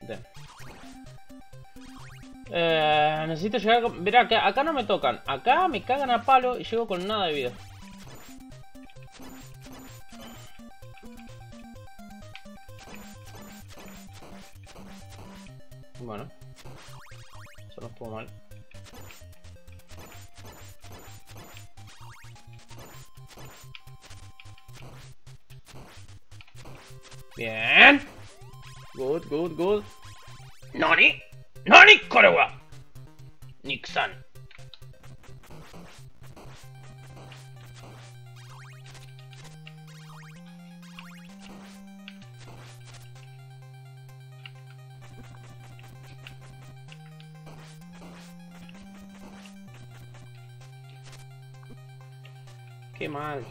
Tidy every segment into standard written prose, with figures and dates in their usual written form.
Bien. Necesito llegar con... Mirá, acá no me tocan. Acá me cagan a palo y llego con nada de vida. Bueno. Eso no estuvo mal. Bien. Good, good, good. ¡Nani! ¡Nani, Korewa! Nixon. Qué mal.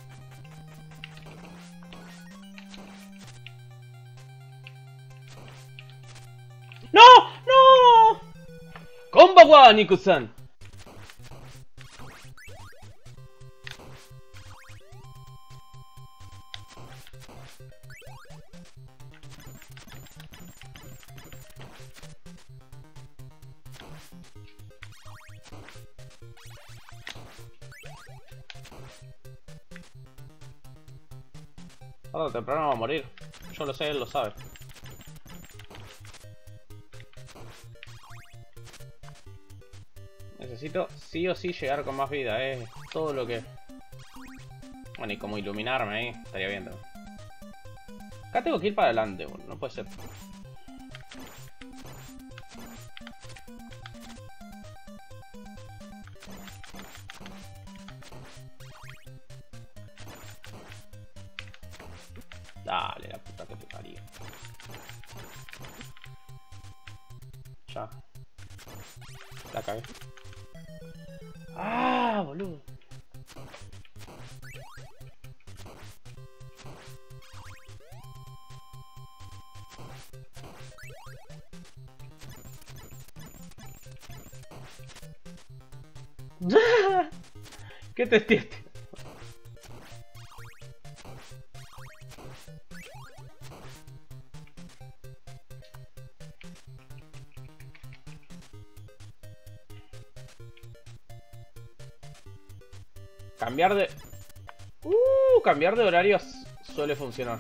¡No! ¡No! ¡Konbanwa, Niku-san! Tarde o temprano va a morir. Yo lo sé, él lo sabe. Necesito sí o sí llegar con más vida, todo lo que... Bueno, y como iluminarme ahí, estaría bien también. Acá tengo que ir para adelante, bueno, no puede ser. Dale, la puta que te parió. Ya. La cagué. ¡Ah, boludo! ¿Qué te estieste? Cambiar de horarios suele funcionar.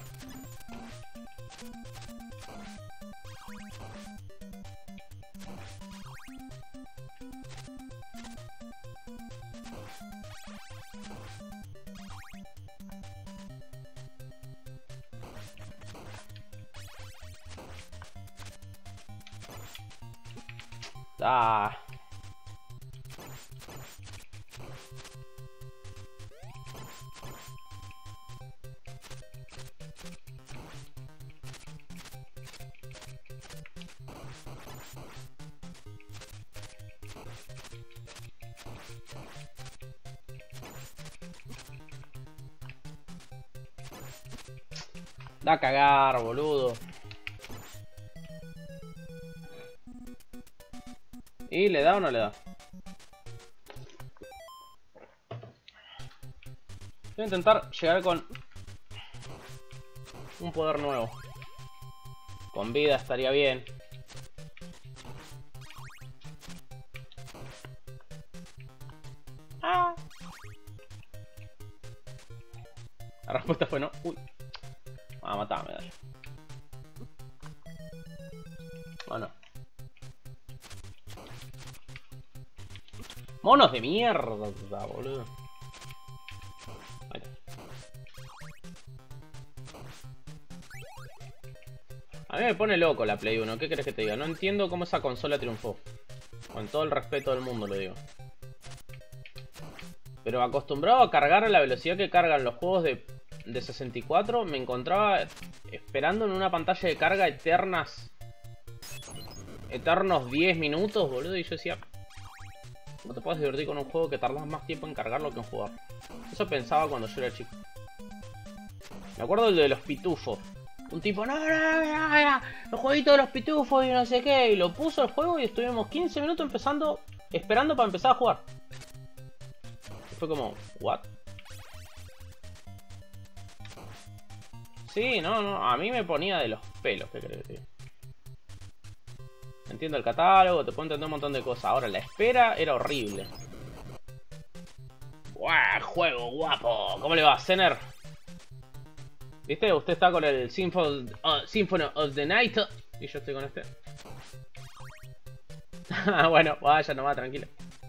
Ah. Da a cagar, boludo. ¿Y le da o no le da? Voy a intentar llegar con un poder nuevo. Con vida estaría bien. Ah. La respuesta fue no. Uy. Ah, matame, dale. Bueno. Monos de mierda, boludo. Ahí está. A mí me pone loco la Play 1. ¿Qué querés que te diga? No entiendo cómo esa consola triunfó. Con todo el respeto del mundo lo digo. Pero acostumbrado a cargar a la velocidad que cargan los juegos de 64, me encontraba esperando en una pantalla de carga eternos 10 minutos, boludo, y yo decía, no te puedes divertir con un juego que tardas más tiempo en cargarlo que en jugar. Eso pensaba cuando yo era chico. Me acuerdo de los pitufos. Un tipo, no, los jueguitos de los pitufos y no sé qué, y lo puso el juego y estuvimos 15 minutos esperando para empezar a jugar. Y fue como, ¿what? Sí, no, a mí me ponía de los pelos, ¿qué crees que te diga? Entiendo el catálogo, te puedo entender un montón de cosas. Ahora, la espera era horrible. ¡Guau! ¡Juego guapo! ¿Cómo le va, Zener? ¿Viste? Usted está con el Symphony of the Night. Y yo estoy con este. Bueno, vaya nomás, tranquilo.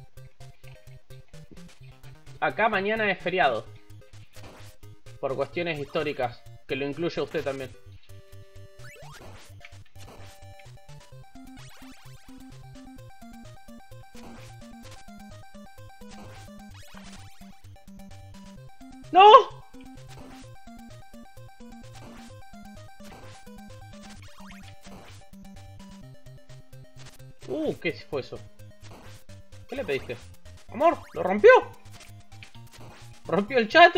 Acá mañana es feriado. Por cuestiones históricas. Que lo incluye usted también. ¡No! ¿Qué fue eso? ¿Qué le pediste? Amor, ¿lo rompió? ¿Rompió el chat?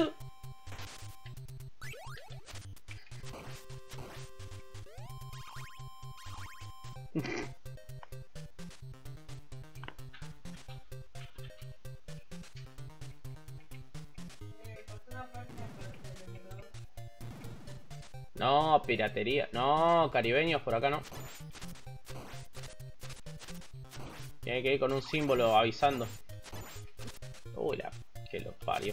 No, piratería. No, caribeños por acá no. Tiene que ir con un símbolo avisando. Uy, la que lo parió.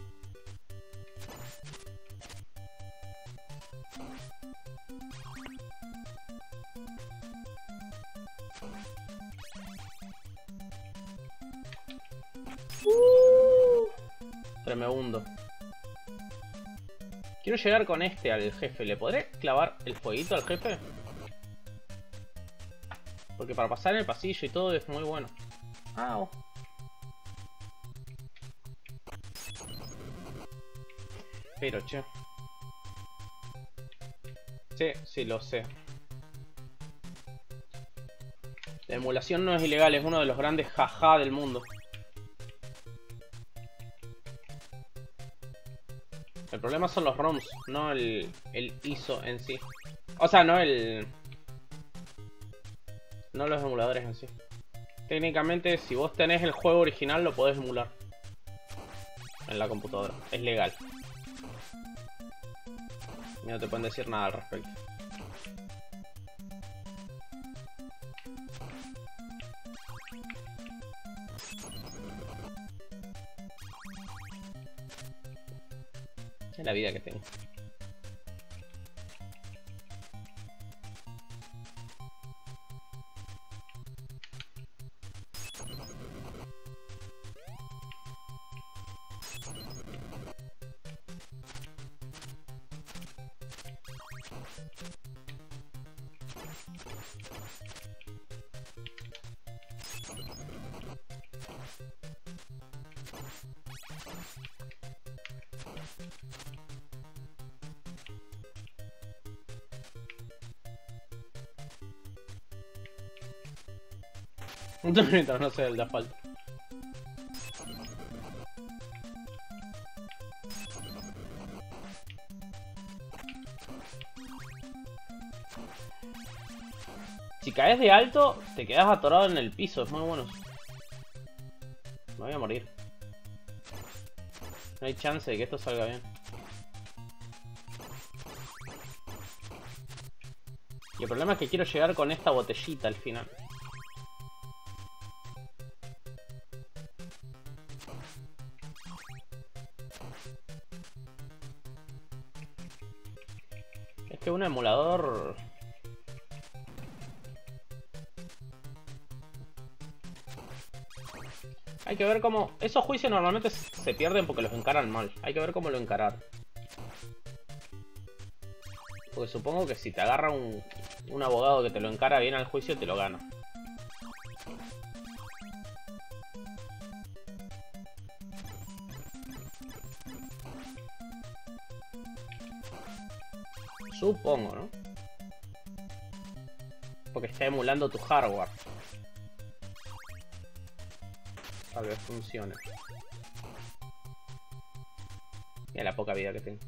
Tremendo. Quiero llegar con este al jefe. ¿Le podré clavar el fueguito al jefe? Porque para pasar en el pasillo y todo es muy bueno. Ah, oh. Pero, che. Sí, sí, lo sé. La emulación no es ilegal, es uno de los grandes jaja del mundo. El problema son los ROMs, no el ISO en sí. O sea, no los emuladores en sí. Técnicamente, si vos tenés el juego original, lo podés emular en la computadora. Es legal. Y no te pueden decir nada al respecto. Es la vida que tengo. Mientras no sea el de asfalto. Si caes de alto, te quedas atorado en el piso. Es muy bueno. Me voy a morir. No hay chance de que esto salga bien. Y el problema es que quiero llegar con esta botellita al final. Es que un emulador... Hay que ver cómo... Esos juicios normalmente se pierden porque los encaran mal. Hay que ver cómo lo encarar. Porque supongo que si te agarra un abogado que te lo encara bien al juicio, te lo gana. Supongo, ¿no? Porque está emulando tu hardware. Tal vez funcione. Mira la poca vida que tengo.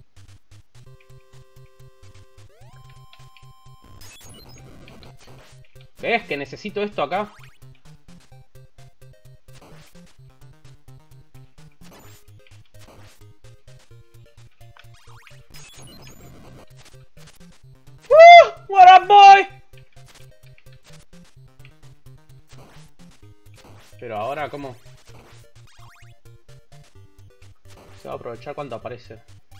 ¿Ves que necesito esto acá? What up, boy? Pero ahora, ¿cómo? Se va a aprovechar cuando aparece.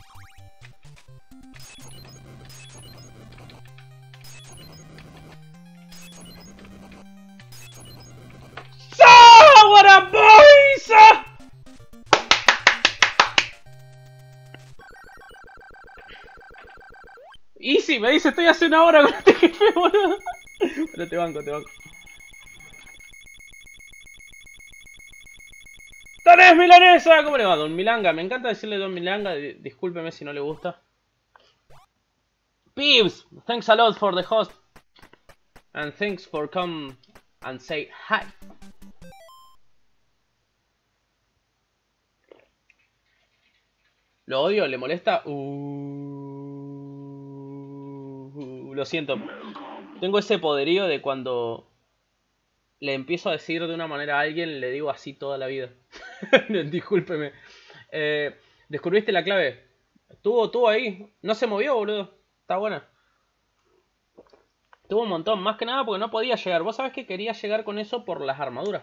¡Ah! ¡What up, boys! Easy, me dice, estoy hace una hora con este jefe, boludo. Pero te banco, te banco. ¡Tenés milanesa! ¿Cómo le va, Don Milanga? Me encanta decirle Don Milanga, discúlpeme si no le gusta. Peeves, thanks a lot for the host. And thanks for come and say hi. ¿Lo odio? ¿Le molesta? Lo siento. Tengo ese poderío de cuando le empiezo a decir de una manera a alguien, le digo así toda la vida. Discúlpeme. ¿Descubriste la clave? Estuvo ahí. No se movió, boludo. Está buena. Tuvo un montón. Más que nada porque no podía llegar. Vos sabés que quería llegar con eso por las armaduras.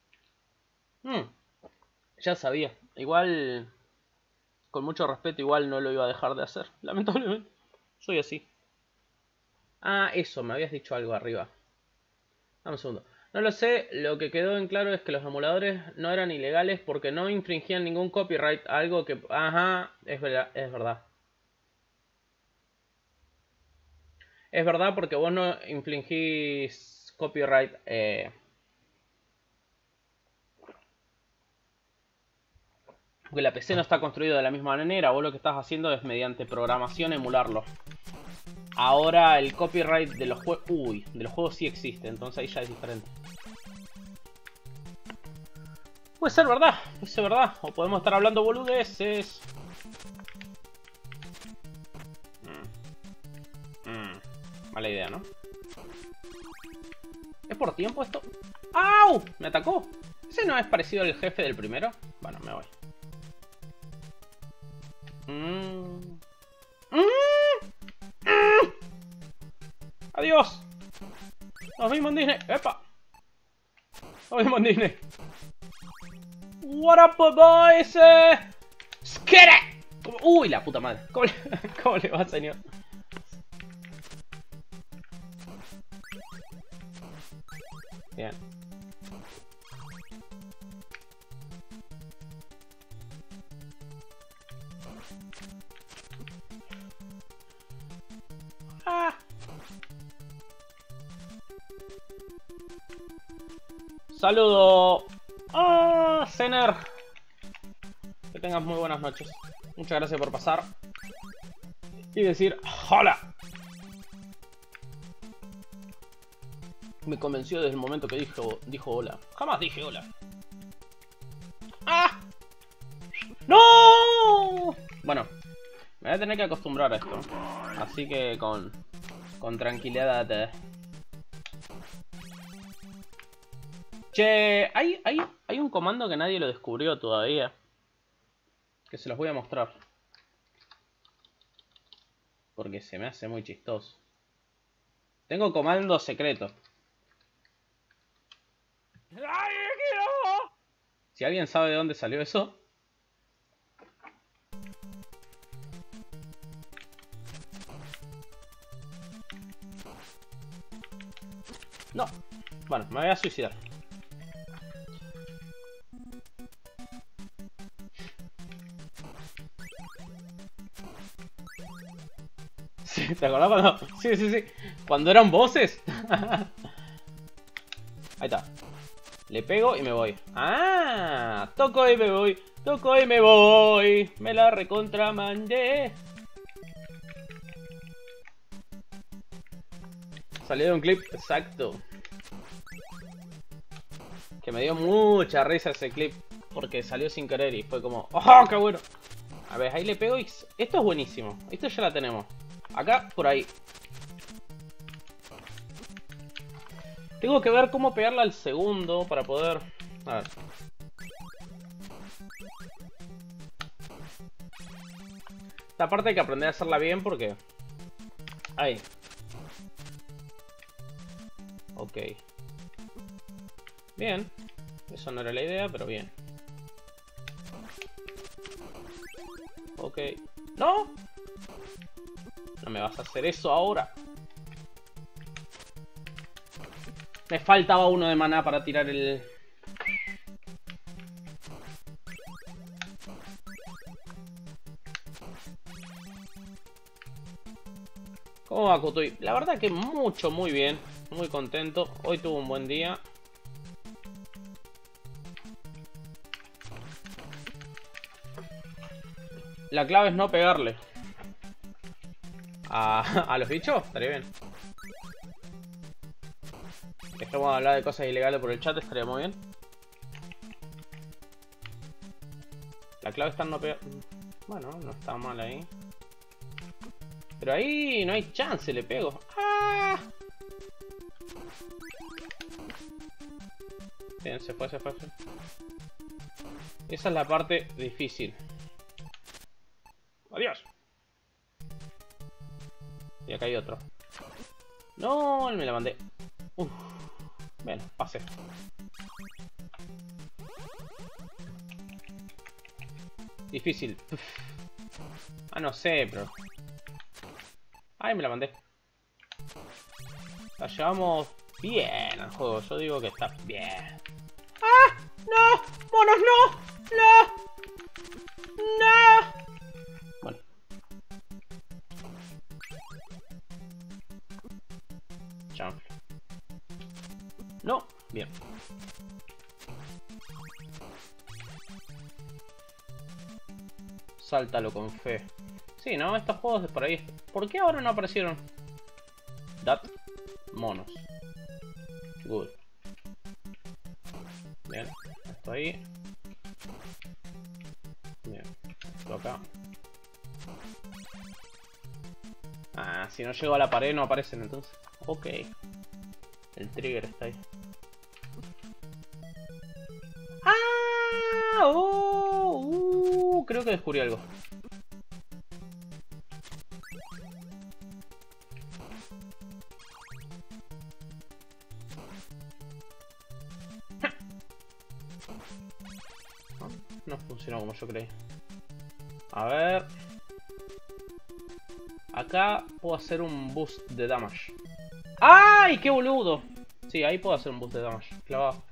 Ya sabía. Igual... Con mucho respeto, igual no lo iba a dejar de hacer. Lamentablemente. Soy así. Ah, eso. Me habías dicho algo arriba. Dame un segundo. No lo sé, lo que quedó en claro es que los emuladores no eran ilegales porque no infringían ningún copyright, algo que... Ajá, es verdad, es verdad. Es verdad porque vos no infringís copyright. Porque la PC no está construida de la misma manera, vos lo que estás haciendo es mediante programación emularlo. Ahora el copyright de los juegos... Uy, de los juegos sí existe, entonces ahí ya es diferente. Puede ser verdad, o podemos estar hablando boludeces. Mala idea, ¿no? ¿Es por tiempo esto? ¡Au! Me atacó. ¿Ese no es parecido al jefe del primero? Bueno, me voy. Adiós. Nos vimos en Disney. ¡Epa! Nos vimos en Disney. What up, boys? ¡Skere! Uy, la puta madre. ¿Cómo le va, señor? Bien. Ah. Saludo. Ah, Zener. Que tengas muy buenas noches. Muchas gracias por pasar. Y decir hola. Me convenció desde el momento que dijo hola. Jamás dije hola. ¡Ah! ¡No! Bueno, me voy a tener que acostumbrar a esto. Así que con tranquilidad. Che, hay un comando que nadie lo descubrió todavía. Que se los voy a mostrar. Porque se me hace muy chistoso. Tengo comando secreto. Si alguien sabe de dónde salió eso. No. Bueno, me voy a suicidar. Sí, ¿te acordás cuando? Sí. Cuando eran voces. Ahí está. Le pego y me voy. ¡Ah! Toco y me voy. Toco y me voy. Me la recontramandé. Salió de un clip, exacto. Que me dio mucha risa ese clip. Porque salió sin querer y fue como... ¡Oh, qué bueno! A ver, ahí le pego y... Esto es buenísimo. Esto ya la tenemos. Acá, por ahí. Tengo que ver cómo pegarla al segundo para poder... A ver. Esta parte hay que aprender a hacerla bien porque... Ahí. Ok. Bien. Eso no era la idea, pero bien. Ok. ¡No! No me vas a hacer eso ahora. Me faltaba uno de maná para tirar el... ¿Cómo va, Kutuy? La verdad que muy bien. Muy contento. Hoy tuvo un buen día. La clave es no pegarle a los bichos. Estaría bien. Que estemos a hablar de cosas ilegales por el chat. Estaría muy bien. La clave está en no pegar. Bueno, no está mal ahí. Pero ahí no hay chance, le pego. ¡Ah! Bien, se fue. Esa es la parte difícil. Adiós. Y acá hay otro. No, me la mandé. Uf. Bueno, pasé. Difícil. Uf. Ah, no sé, pero... Ay, me la mandé. La llevamos bien al juego. Yo digo que está bien. ¡Ah! ¡No! ¡Monos, no! ¡No! ¡No! Bueno. Chanfle. No. Bien. Sáltalo con fe. Sí, ¿no? Estos juegos de por ahí... ¿Por qué ahora no aparecieron? Monos. Good. Bien. Esto ahí. Bien. Esto acá. Ah, si no llego a la pared no aparecen entonces. Ok. El trigger está ahí. ¡Ah! ¡Oh! Creo que descubrí algo. No funcionó como yo creí. A ver. Acá puedo hacer un boost de damage. ¡Ay! ¡Qué boludo! Sí, ahí puedo hacer un boost de damage. Clavado.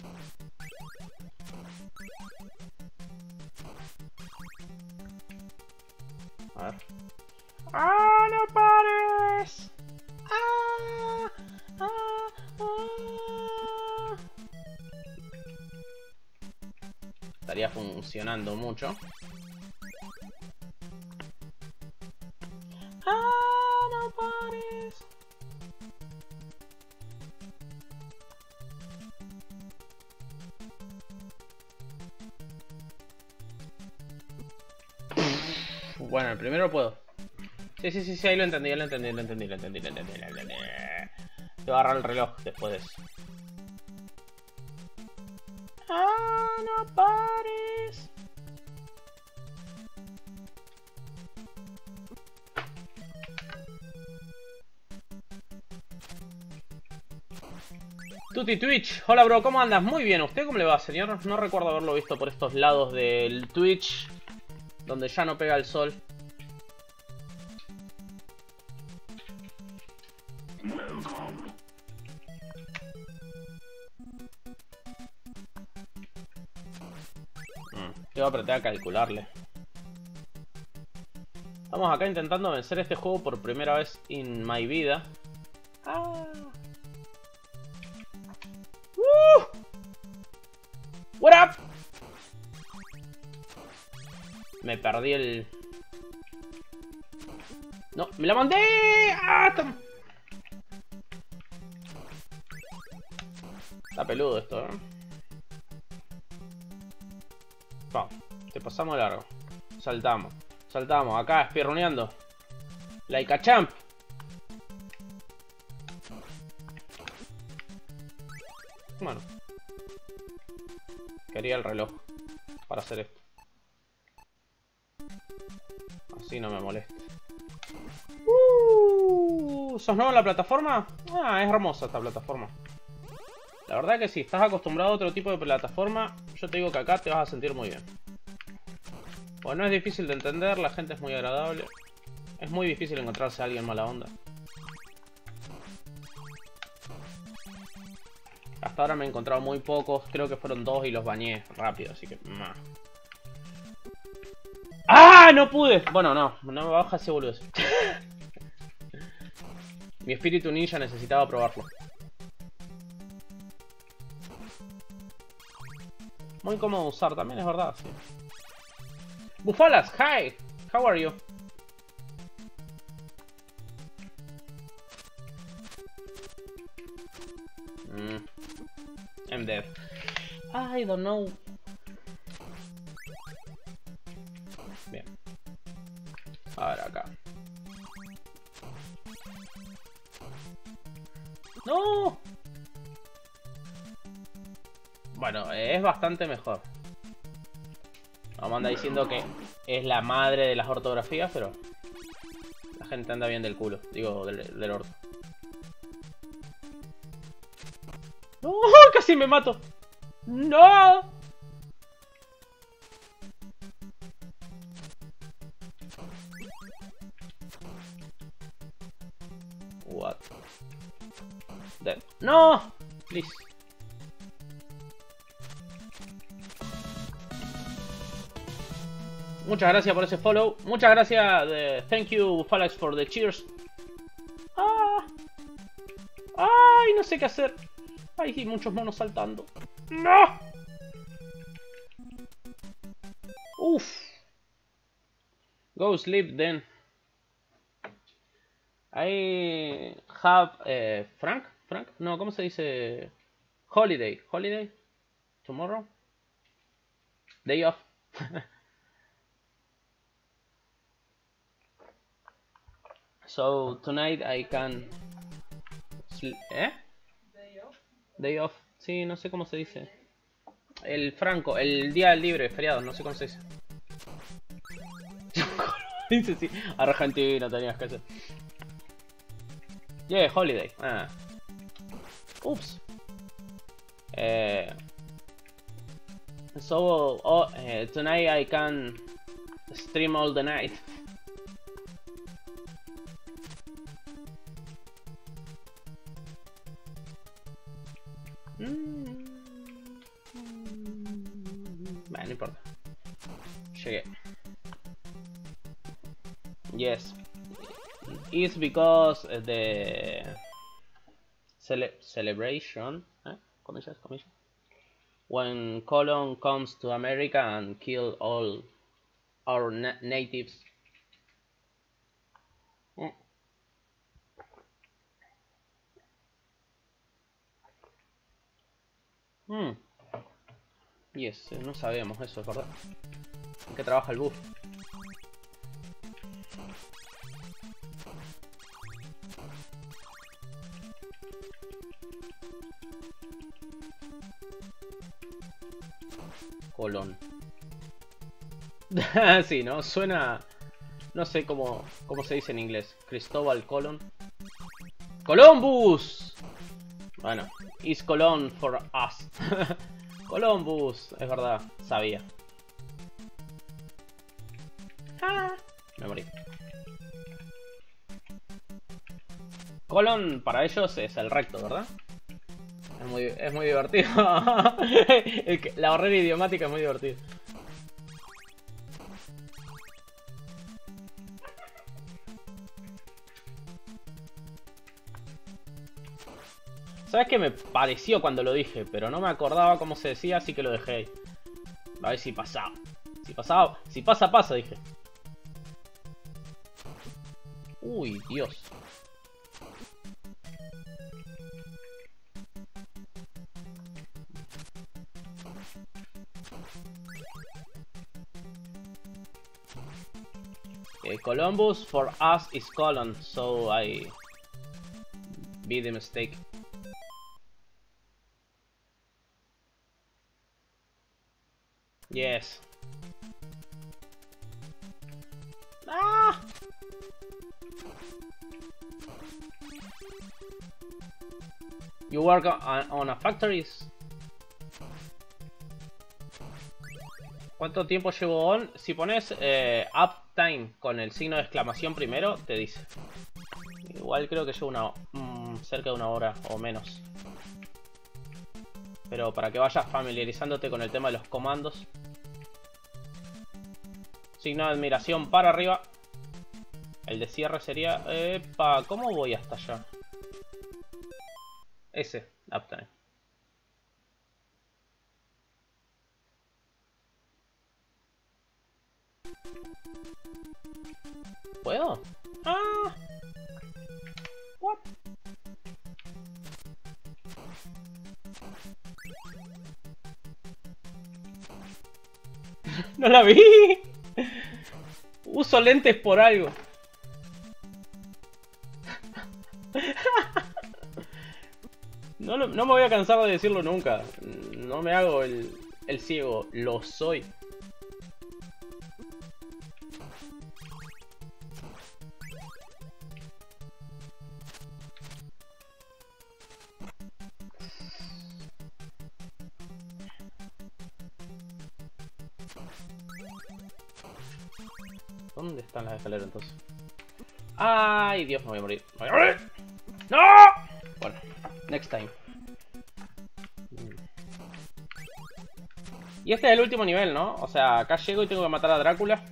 A ver. ¡Ah! ¡No pares! ¡Ah! ¡Ah! ¡Ah! Estaría funcionando mucho. ¡Ah! ¡No pares! Bueno, el primero puedo. Sí, ahí lo entendí. Te voy a agarrar el reloj después de eso. ¡Ah, no pares! Tuti Twitch, hola bro, ¿cómo andas? Muy bien, ¿usted cómo le va, señor? No recuerdo haberlo visto por estos lados del Twitch, donde ya no pega el sol. Tengo que apretar a calcularle. Estamos acá intentando vencer este juego por primera vez en mi vida. ¡Ah! What up? Me perdí el... No, me la mandé. ¡Ah! Está peludo esto, ¿eh? Vamos, te pasamos de largo. Saltamos, acá espirroneando. Like a champ. Bueno. Quería el reloj para hacer esto. Así no me molesta. ¿Sos nuevo en la plataforma? Ah, es hermosa esta plataforma. La verdad que si estás acostumbrado a otro tipo de plataforma, yo te digo que acá te vas a sentir muy bien. Pues no es difícil de entender, la gente es muy agradable. Es muy difícil encontrarse a alguien mala onda. Hasta ahora me he encontrado muy pocos, creo que fueron 2 y los bañé rápido, así que... ¡Ah! ¡No pude! Bueno, no me baja ese boludo. Mi espíritu ninja necesitaba probarlo. Muy cómodo de usar también, es verdad, sí. Bufalas, hi! How are you? I'm dead. I don't know. Bien. A ver acá. ¡No! Bueno, es bastante mejor. Vamos a andar diciendo que es la madre de las ortografías, pero la gente anda bien del culo. Digo, del orto. ¡No! ¡Casi me mato! ¡No! What? Dead. ¡No! Please. Muchas gracias por ese follow. Muchas gracias. Thank you, Falax, for the cheers. ¡Ah! ¡Ay! No sé qué hacer. Hay muchos monos saltando. ¡No! Uff. Go sleep then. I have... Frank? No, ¿cómo se dice? Holiday. Holiday? Tomorrow? Day off. So tonight I can sleep. Day off. Sí, no sé cómo se dice. El franco, el día libre, feriado, no sé cómo se dice. Dice sí. Argentina tenías que hacer. Yeah, holiday. Ah. Oops. So tonight I can stream all the night. Bueno, no importa. Llegué. Yes. It's because the celebration. Comillas. When Colon comes to America and kill all our natives. Yes, no sabíamos eso, es verdad. ¿En qué trabaja el buff? Colón. Sí, ¿no? Suena... No sé cómo se dice en inglés. Cristóbal Colón. ¡Columbus! Bueno, is Colón for us. Columbus, es verdad, sabía. Me morí. Colon para ellos es el recto, ¿verdad? Es muy divertido. La barrera idiomática es muy divertida. ¿Sabes qué me pareció cuando lo dije? Pero no me acordaba cómo se decía, así que lo dejé ahí. A ver si pasaba. Si pasa, pasa, dije. Uy, Dios. Columbus for us is colon, so I be the mistake. Yes. Ah! You work on a factory. ¿Cuánto tiempo llevo on? Si pones uptime con el signo de exclamación primero, te dice. Igual creo que llevo cerca de una hora o menos. Pero para que vayas familiarizándote con el tema de los comandos. Signo de admiración para arriba. El de cierre sería... Epa, ¿cómo voy hasta allá? Ese, uptime. ¿Puedo? ¡Ah! ¿What? ¡No la vi! Uso lentes por algo. No me voy a cansar de decirlo nunca. No me hago el ciego. Lo soy. ¿Dónde están las escaleras entonces? ¡Ay, Dios! Me voy a morir. ¡Me voy a morir! ¡No! Bueno, next time. Y este es el último nivel, ¿no? O sea, acá llego y tengo que matar a Drácula.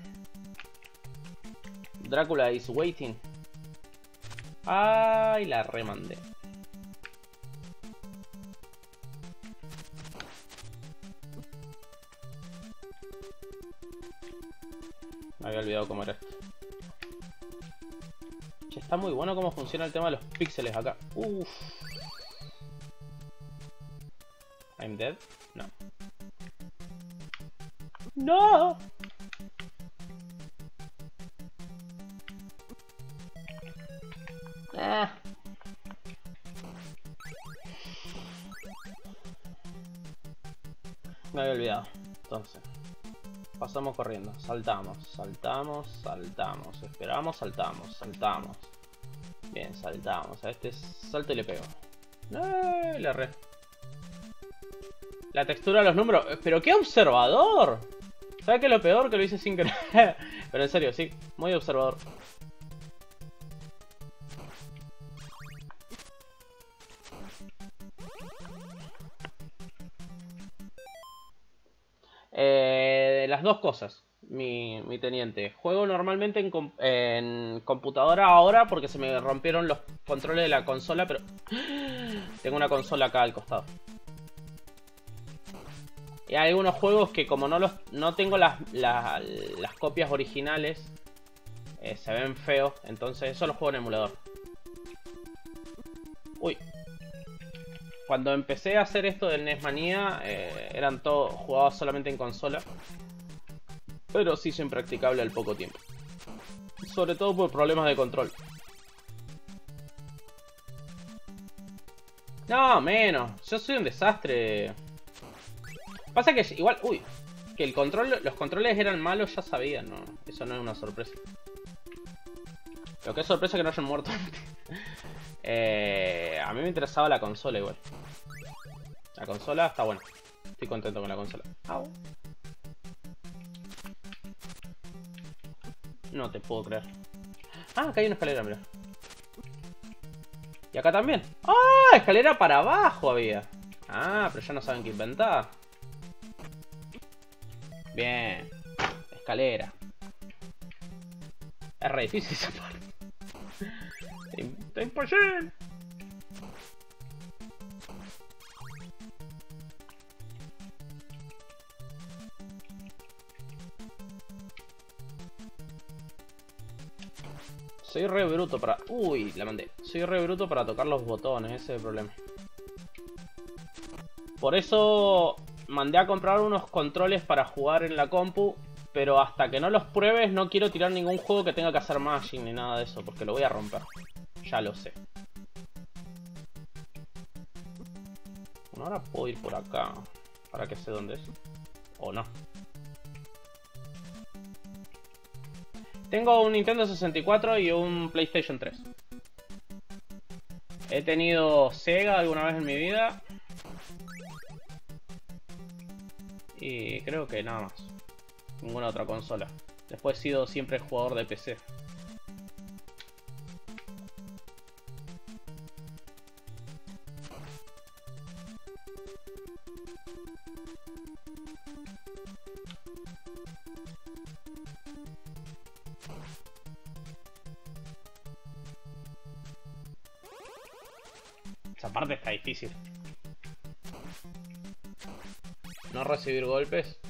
Drácula is waiting. ¡Ay, la remandé! Me había olvidado cómo era esto. Che, está muy bueno cómo funciona el tema de los píxeles acá. Uff. I'm dead. No. ¡No! Ah. Me había olvidado. Entonces. Pasamos corriendo. Saltamos, saltamos, saltamos. Esperamos, saltamos, saltamos. Bien, saltamos. A este salto y le pego. Le erré. La textura de los números. ¡Pero qué observador! ¿Sabes qué es lo peor? Que lo hice sin querer. Pero en serio, sí. Muy observador. Las dos cosas, mi teniente. Juego normalmente en computadora ahora porque se me rompieron los controles de la consola, pero tengo una consola acá al costado. Y hay algunos juegos que como no tengo las copias originales, se ven feos, entonces eso los juego en emulador. Uy. Cuando empecé a hacer esto del NES Manía, eran todos jugados solamente en consola. Pero sí son impracticable al poco tiempo. Sobre todo por problemas de control. No, menos. Yo soy un desastre. Pasa que igual... Uy. Que los controles eran malos ya sabían, ¿no? Eso no es una sorpresa. Lo que es sorpresa es que no hayan muerto. A mí me interesaba la consola igual. La consola está buena. Estoy contento con la consola. Au. No te puedo creer. Ah, acá hay una escalera, mira. Y acá también. ¡Ah! Escalera para abajo había. Ah, pero ya no saben qué inventar. Bien. Escalera. Es re difícil esa parte. Está imposible. Soy re bruto para... Uy, la mandé. Soy re bruto para tocar los botones, ese es el problema. Por eso mandé a comprar unos controles para jugar en la compu. Pero hasta que no los pruebes no quiero tirar ningún juego que tenga que hacer mashing ni nada de eso. Porque lo voy a romper. Ya lo sé. Bueno, ahora puedo ir por acá. Para que sé dónde es. O no. Tengo un Nintendo 64 y un PlayStation 3. He tenido Sega alguna vez en mi vida. Y creo que nada más. Ninguna otra consola. Después he sido siempre jugador de PC. Esa parte está difícil. No recibir golpes.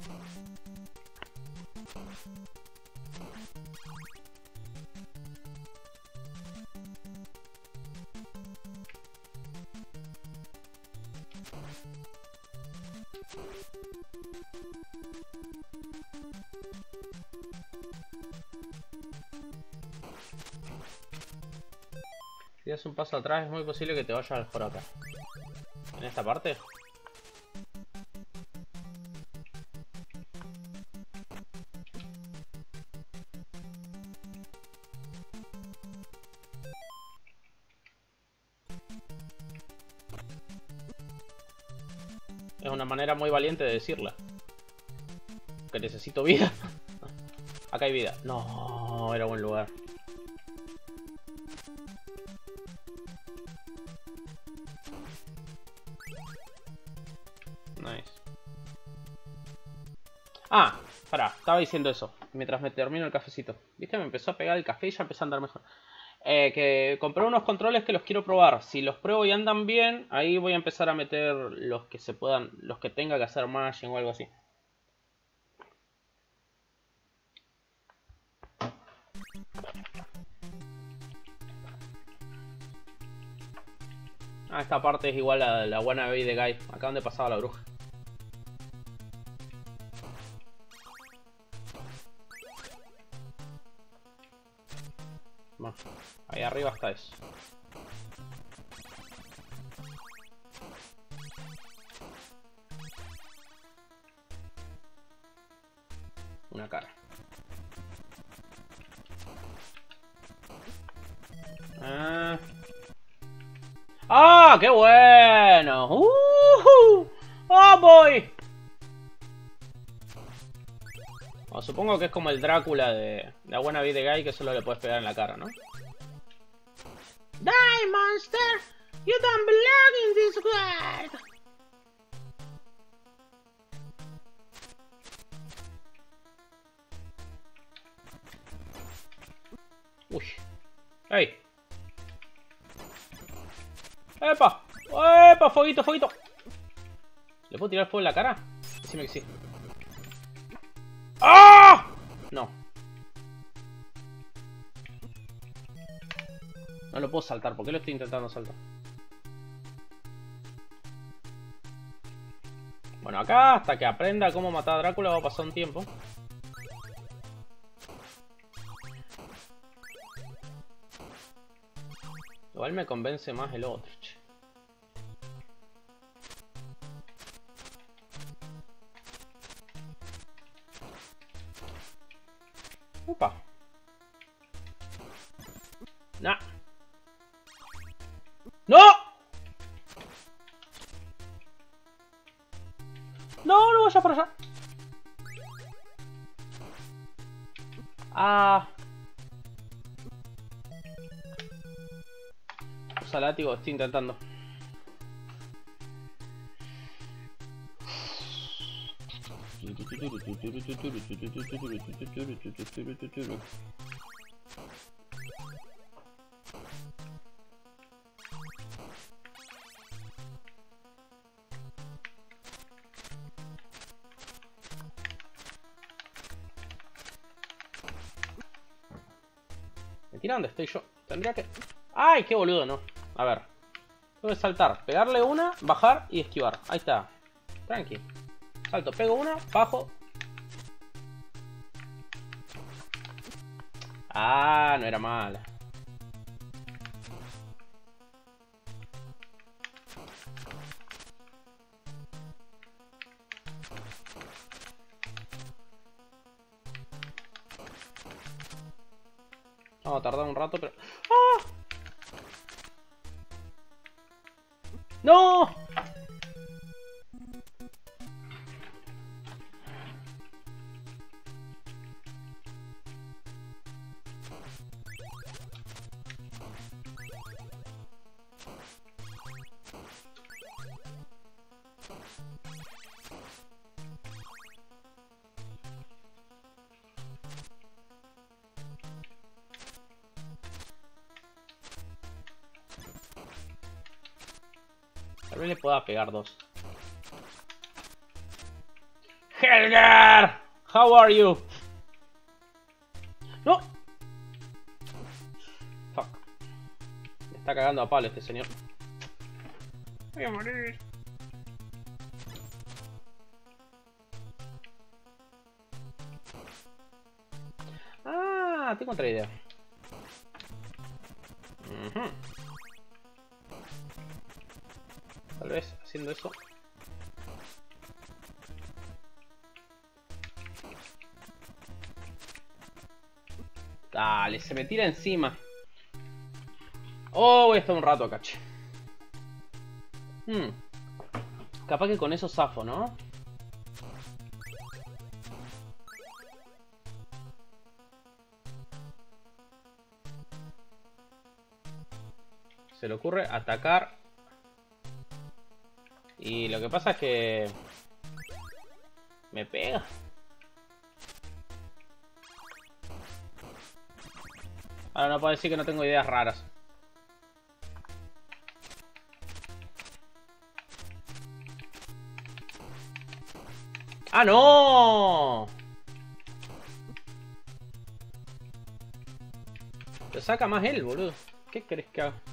Si das un paso atrás es muy posible que te vayas al acá. En esta parte. Es una manera muy valiente de decirla. Que necesito vida. Acá hay vida. No, era buen lugar. Nice. Ah, pará, estaba diciendo eso mientras me termino el cafecito. ¿Viste? Me empezó a pegar el café y ya empezó a andar mejor. Que compré unos controles que los quiero probar. Si los pruebo y andan bien, ahí voy a empezar a meter los que se puedan, los que tenga que hacer mashing o algo así. Ah, esta parte es igual a la wannabe de Guy. Acá donde pasaba la bruja. Bueno, ahí arriba está eso. Una cara. ¡Ah! ¡Qué bueno! ¡Oh, boy! Bueno, supongo que es como el Drácula de la buena vida de Guy, que solo le puedes pegar en la cara, ¿no? Die, monster! You don't belong in this world! Uy. ¡Ey! ¡Epa! ¡Epa! ¡Fueguito, fueguito! ¿Le puedo tirar fuego en la cara? Decime que sí. ¡Ah! No. No lo puedo saltar. ¿Por qué lo estoy intentando saltar? Bueno, acá hasta que aprenda cómo matar a Drácula va a pasar un tiempo. Igual me convence más el otro, che. Upa. Nah. ¡No! No, no vayas por allá. Ah. Usa látigo, estoy intentando. Me tira donde estoy yo. Tendría que... ¡Ay, qué boludo! No. A ver. Tengo que saltar, pegarle una, bajar y esquivar. Ahí está. Tranqui. Salto, pego una, bajo. Ah, no era mala. Vamos a tardar un rato, pero... ¡Ah! ¡No! Tal vez le pueda pegar dos. Helgar! How are you? ¡No! Fuck. Me está cagando a palo este señor. Voy a morir. Ah, tengo otra idea. Tal vez haciendo eso. Dale, se me tira encima. Oh, voy a estar un rato acá, che. Capaz que con eso zafo, ¿no? Se le ocurre atacar. Y lo que pasa es que... me pega. Ahora no puedo decir que no tengo ideas raras. ¡Ah, no! Te saca más él, boludo. ¿Qué querés que haga?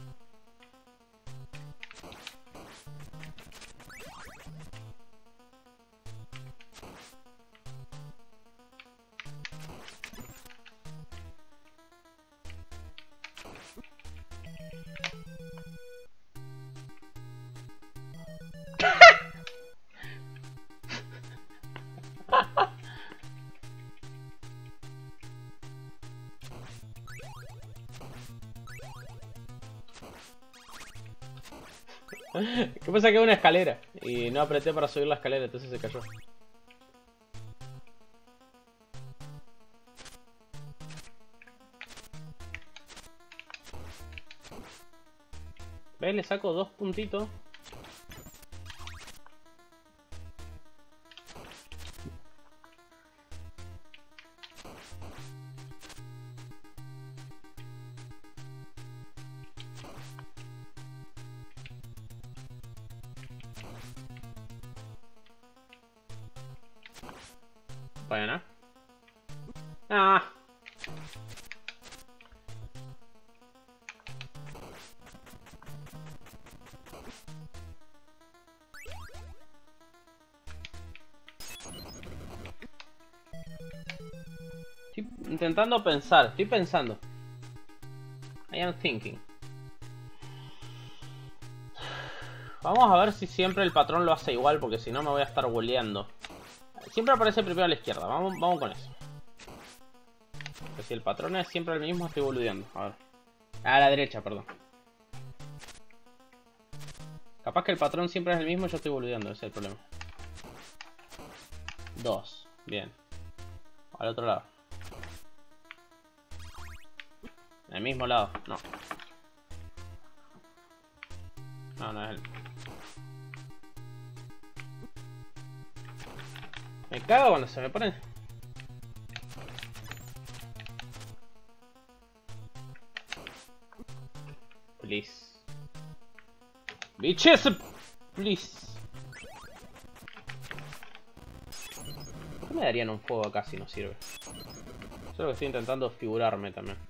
¿Qué pasa? Que es una escalera y no apreté para subir la escalera, entonces se cayó. ¿Ves? Le saco 2 puntitos. Bueno. Ah. Estoy intentando pensar, estoy pensando. I am thinking. Vamos a ver si siempre el patrón lo hace igual, porque si no me voy a estar boleando. Siempre aparece primero a la izquierda, vamos con eso. Porque si el patrón es siempre el mismo, estoy boludeando. A ver. A la derecha, perdón. Capaz que el patrón siempre es el mismo y yo estoy boludeando, ese es el problema. 2, bien. Al otro lado. En el mismo lado, no. No, no es él. Me cago cuando se me ponen. Please. Bitches, please. ¿Por qué me darían un fuego acá si no sirve? Eso es lo que estoy intentando figurarme también.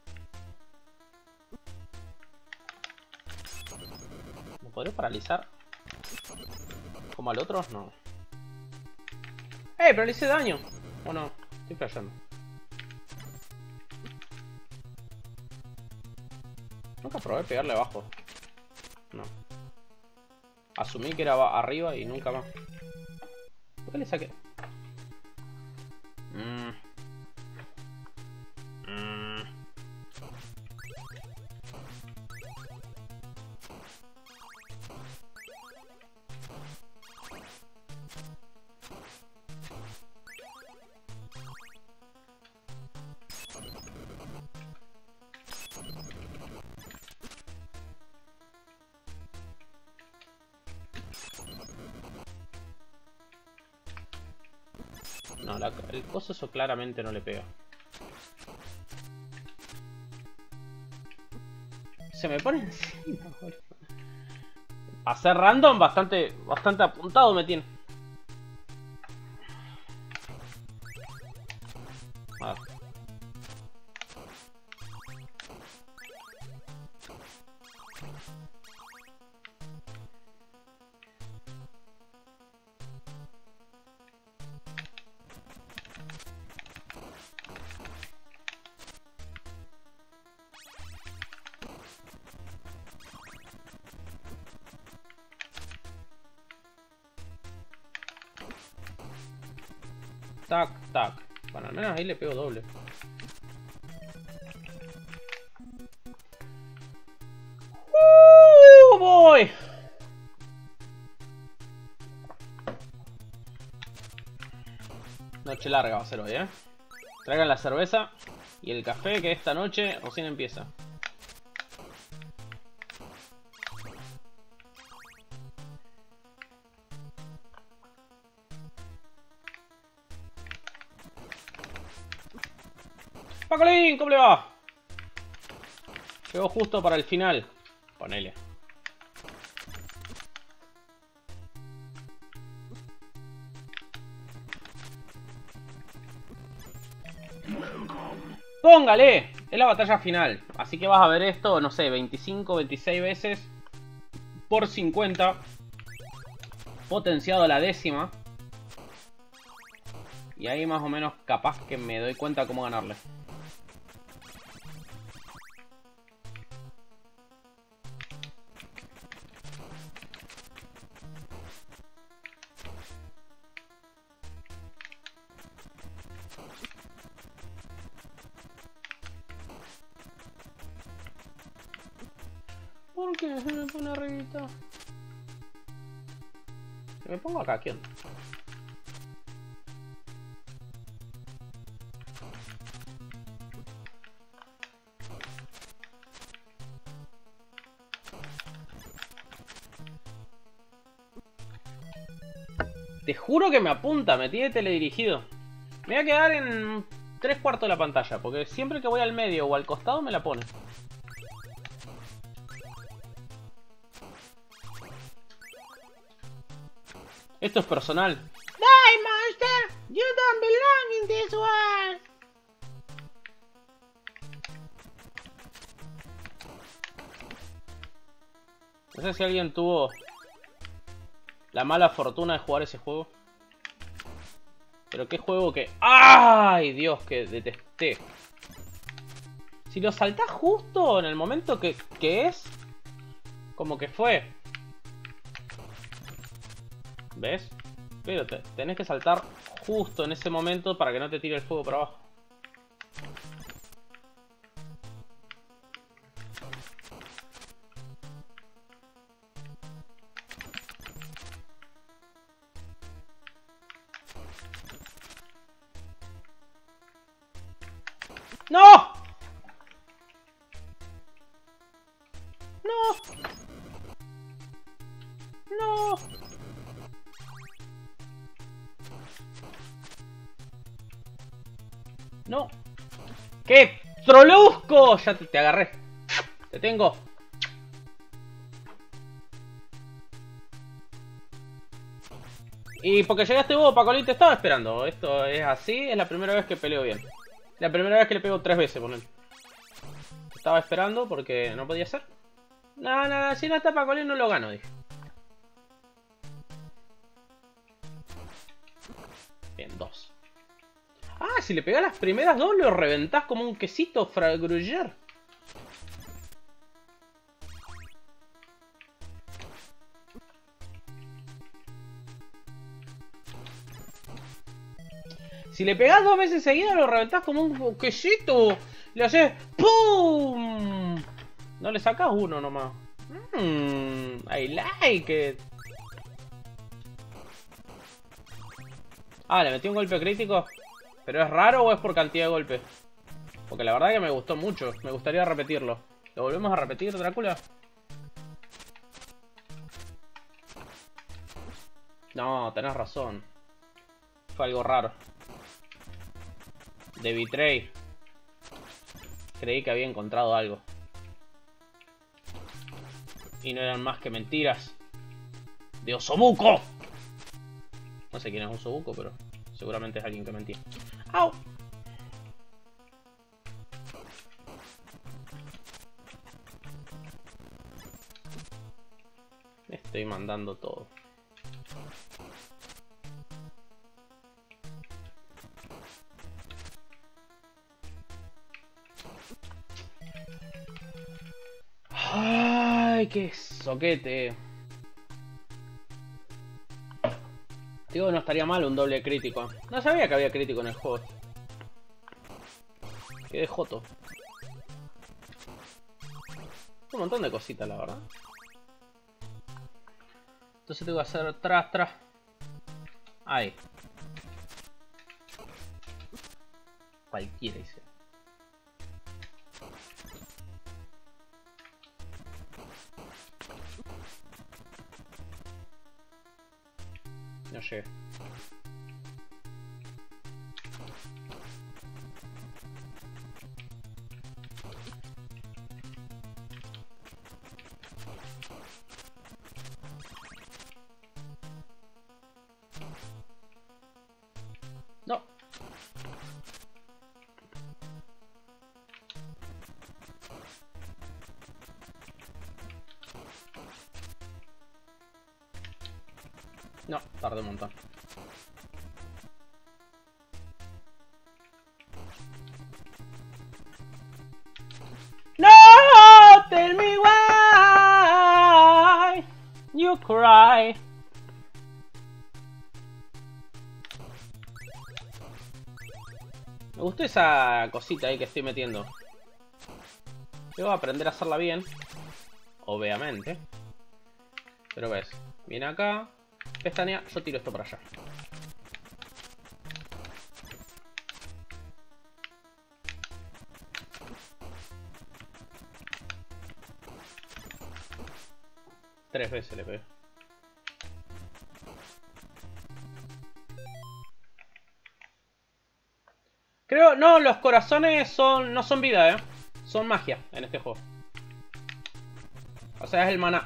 ¿Me podré paralizar? ¿Como al otro? No. Pero le hice daño. ¿O no? Estoy flasheando. Nunca probé pegarle abajo. No. Asumí que era arriba y nunca más. ¿Por qué le saqué? No, el coso eso claramente no le pega. Se me pone encima, boludo. A ser random, bastante apuntado me tiene. A ver. Tac, tac. Bueno, al menos ahí le pego doble. Voy. Noche larga va a ser hoy, Traigan la cerveza y el café que esta noche recién empieza. Pacolín, ¿cómo le va? Llegó justo para el final. Ponele. ¡Póngale! Es la batalla final. Así que vas a ver esto, no sé, 25, 26 veces. Por 50. Potenciado a la décima. Y ahí más o menos capaz que me doy cuenta cómo ganarle. ¿Por qué se me pone arribita? Si me pongo acá, ¿qué onda? Te juro que me apunta, me tiene teledirigido. Me voy a quedar en 3/4 de la pantalla, porque siempre que voy al medio o al costado me la pone. Esto es personal. Die, monster! You don't belong in this world! No sé si alguien tuvo la mala fortuna de jugar ese juego. Pero qué juego que... ¡Ay, Dios! Que detesté. Si lo saltás justo en el momento que es... Como que fue. ¿Ves? Pero tenés que saltar justo en ese momento para que no te tire el fuego para abajo. ¡No! ¡No! ¡No! ¡No! ¡Qué trolusco! Ya te agarré. Te tengo. Y porque llegaste vos, Pacolín, te estaba esperando. Esto es así, es la primera vez que peleo bien. La primera vez que le pego 3 veces, ponele. Estaba esperando porque no podía ser. No, si no está Pacolín no lo gano, dije. Bien, 2. Ah, si le pegás las primeras 2 lo reventás como un quesito fragruller. Si le pegás 2 veces seguidas lo reventás como un quesito. Le haces ¡pum! No le sacás uno nomás. I like it. Ah, le metí un golpe crítico. ¿Pero es raro o es por cantidad de golpes? Porque la verdad que me gustó mucho. Me gustaría repetirlo. ¿Lo volvemos a repetir, Drácula? No, tenés razón. Fue algo raro. De Betray. Creí que había encontrado algo. Y no eran más que mentiras. ¡De Osobuco! No sé quién es Osobuco, pero seguramente es alguien que mentía. ¡Au! Estoy mandando todo. ¡Ay, qué soquete! Digo, no estaría mal un doble crítico. No sabía que había crítico en el juego. Quedé joto. Un montón de cositas, la verdad. Entonces tengo que hacer tras. Ahí. Cualquiera hice. No llegué. No. No, tardé un montón. No, tell me why you cry. Me gustó esa cosita ahí que estoy metiendo. Yo voy a aprender a hacerla bien. Obviamente. Pero ves, viene acá. Pestaña, yo tiro esto para allá. Tres veces le pegué. Creo, no, los corazones no son vida, son magia en este juego. O sea, es el maná.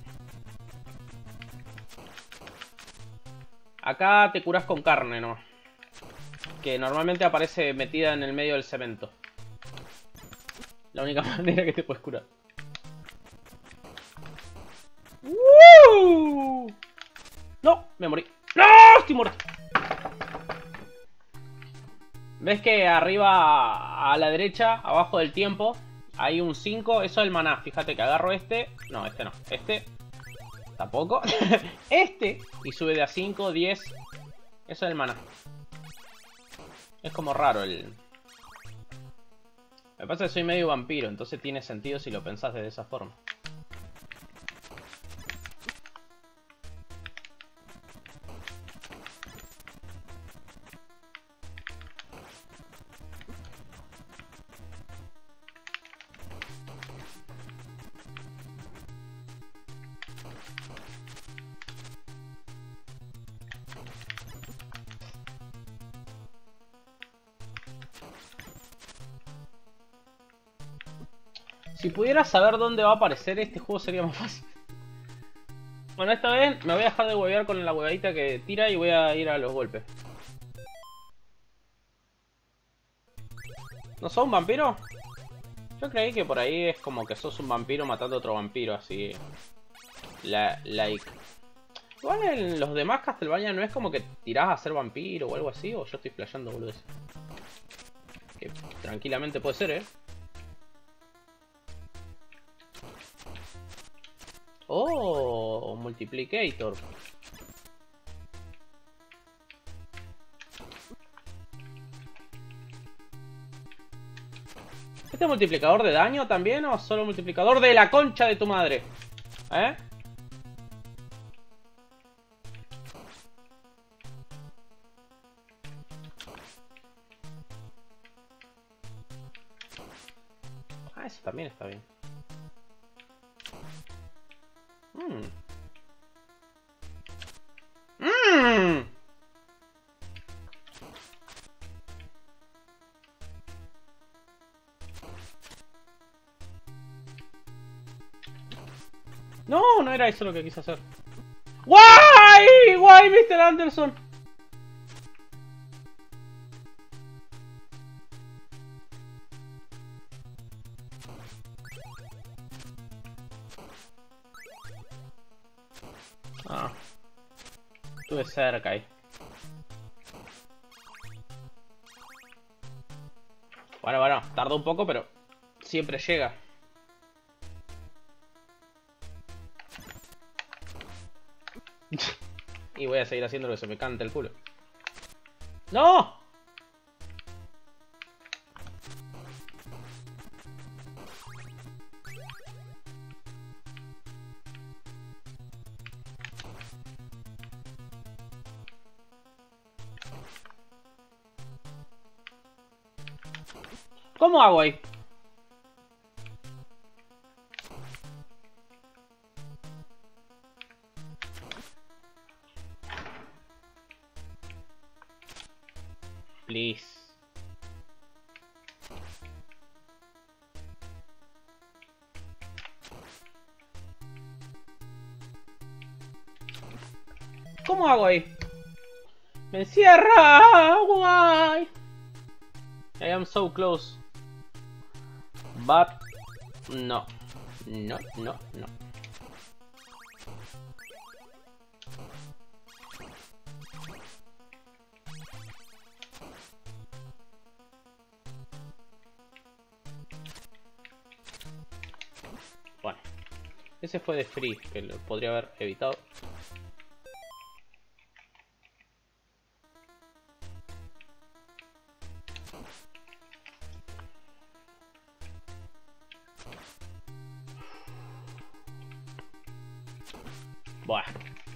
Acá te curas con carne nomás. Que normalmente aparece metida en el medio del cemento. La única manera que te puedes curar. No, me morí. ¡No! Estoy muerto. ¿Ves que arriba a la derecha, abajo del tiempo, hay un 5? Eso es el maná. Fíjate que agarro este. No, este no. Este. Tampoco. Este. Y sube de a 5, 10. Eso es el maná. Es como raro el... Me pasa que soy medio vampiro, entonces tiene sentido si lo pensás de esa forma. Si pudiera saber dónde va a aparecer este juego sería más fácil. Bueno, esta vez me voy a dejar de huevear con la huevadita que tira y voy a ir a los golpes. ¿No sos un vampiro? Yo creí que por ahí es como que sos un vampiro matando a otro vampiro, así... like... Igual en los demás Castlevania no es como que tirás a ser vampiro o algo así, o yo estoy flasheando, boludo. Que tranquilamente puede ser, Oh, multiplicator. ¿Este multiplicador de daño también o solo multiplicador de la concha de tu madre? ¿Eh? Ah, eso también está bien. Mmm. Mmm. No, no era eso lo que quise hacer. ¡Guay! ¡Guay, Mr. Anderson! Ah. Estuve cerca ahí. Bueno, tardó un poco, pero siempre llega. Y voy a seguir haciendo lo que se me cante el culo. ¡No! ¿Cómo hago ahí? Please. ¿Cómo hago ahí? ¡Me encierra! Guay. I am so close. But no. No. Bueno. Ese fue de free, que lo podría haber evitado. Bueno.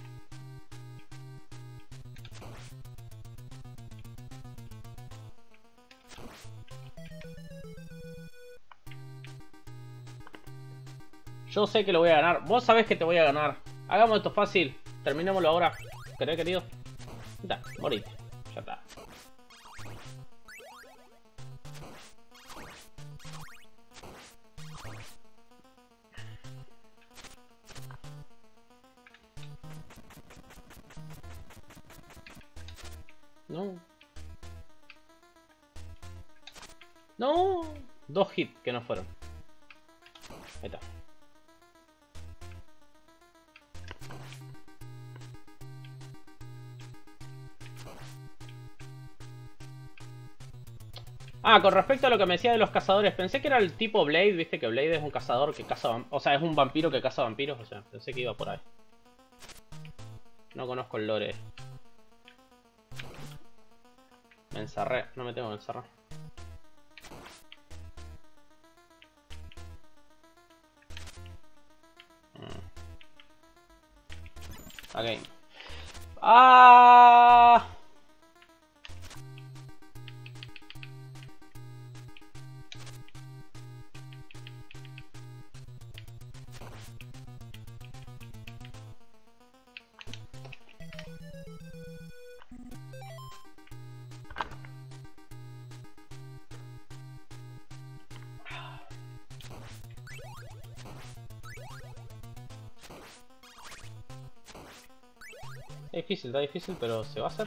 Yo sé que lo voy a ganar. Vos sabés que te voy a ganar. Hagamos esto fácil. Terminémoslo ahora. ¿Querés, querido? Da, morite. Ya está. No. No. 2 hits que no fueron. Ahí está. Ah, con respecto a lo que me decía de los cazadores, pensé que era el tipo Blade, viste que Blade es un cazador que caza vampiros, o sea, es un vampiro que caza vampiros, o sea, pensé que iba por ahí. No conozco el lore. Me encerré, no me tengo que encerrar. Ok. ¡Ah! Está difícil, pero se va a hacer.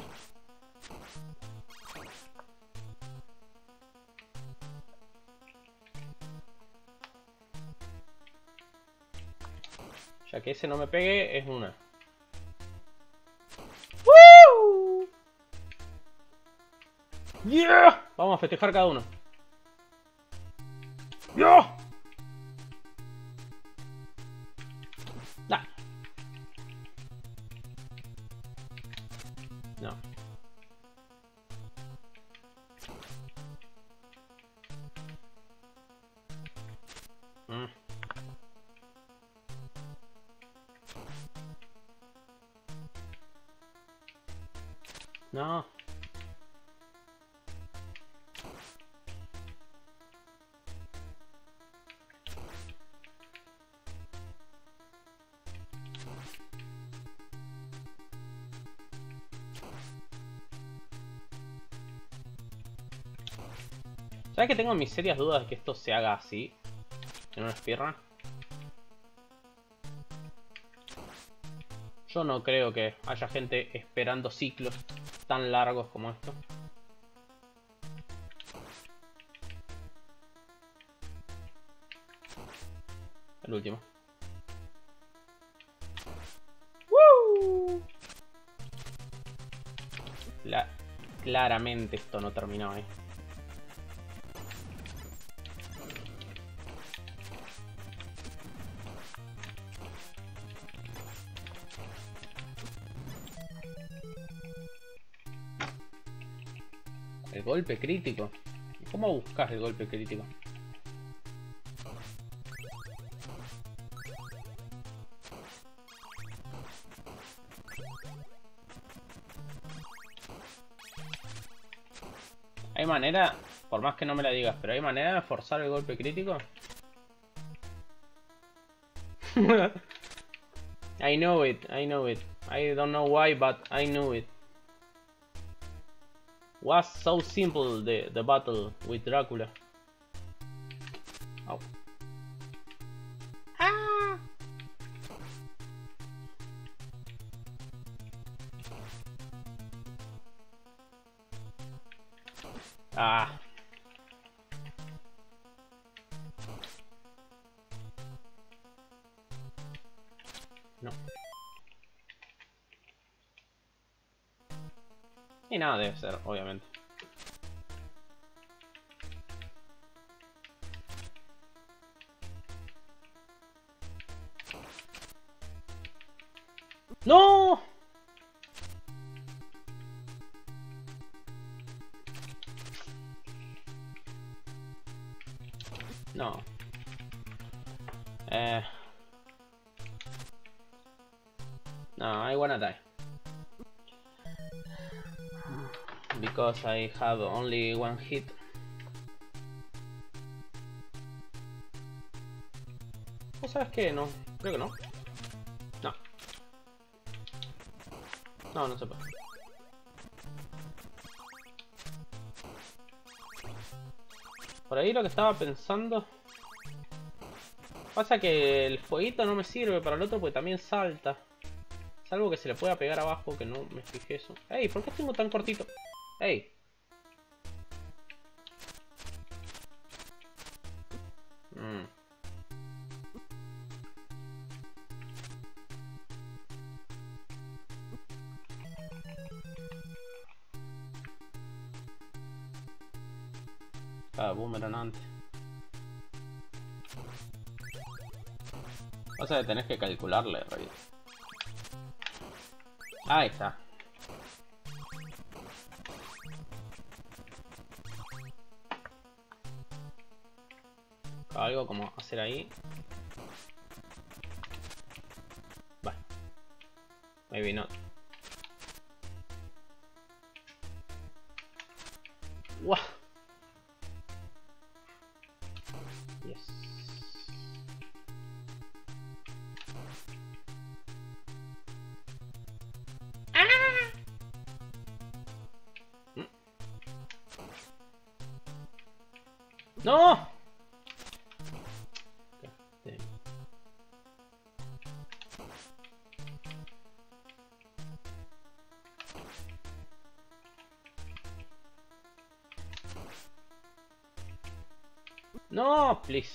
Ya que ese no me pegue, es una. ¡Woo! ¡Yeah! Vamos a festejar cada uno. ¡Yeah! Nah. No. Mm. No. ¿Sabes que tengo mis serias dudas de que esto se haga así? En una speedrun. Yo no creo que haya gente esperando ciclos tan largos como esto. El último. ¡Woo! Claramente esto no terminó, ¿eh? El golpe crítico. ¿Cómo buscas el golpe crítico? ¿Hay manera, por más que no me la digas, pero hay manera de forzar el golpe crítico? I know it, I know it. I don't know why, but I knew it. Was so simple the battle with Dracula. Oh. Ah. Ah. No. Y nada debe ser, obviamente. ¡No! No. No, I wanna die. Because I have only one hit. ¿O sabes qué? No, creo que no. No. No, no se puede. Por ahí lo que estaba pensando... Pasa que el fueguito no me sirve para el otro porque también salta. Salvo que se le pueda pegar abajo, que no me fijé eso. ¡Ey! ¿Por qué tengo tan cortito? ¡Ey! Ah, boomerang antes. O sea, tenés que calcularle, Rey. Ahí está. Algo como hacer ahí. Vale. Maybe not. ¡Wow! Yes. ¡No! No, please.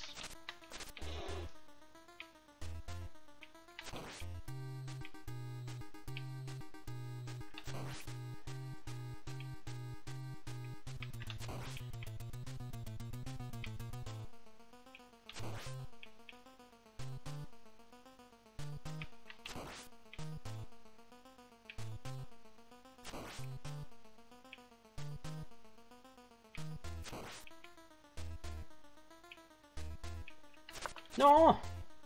No.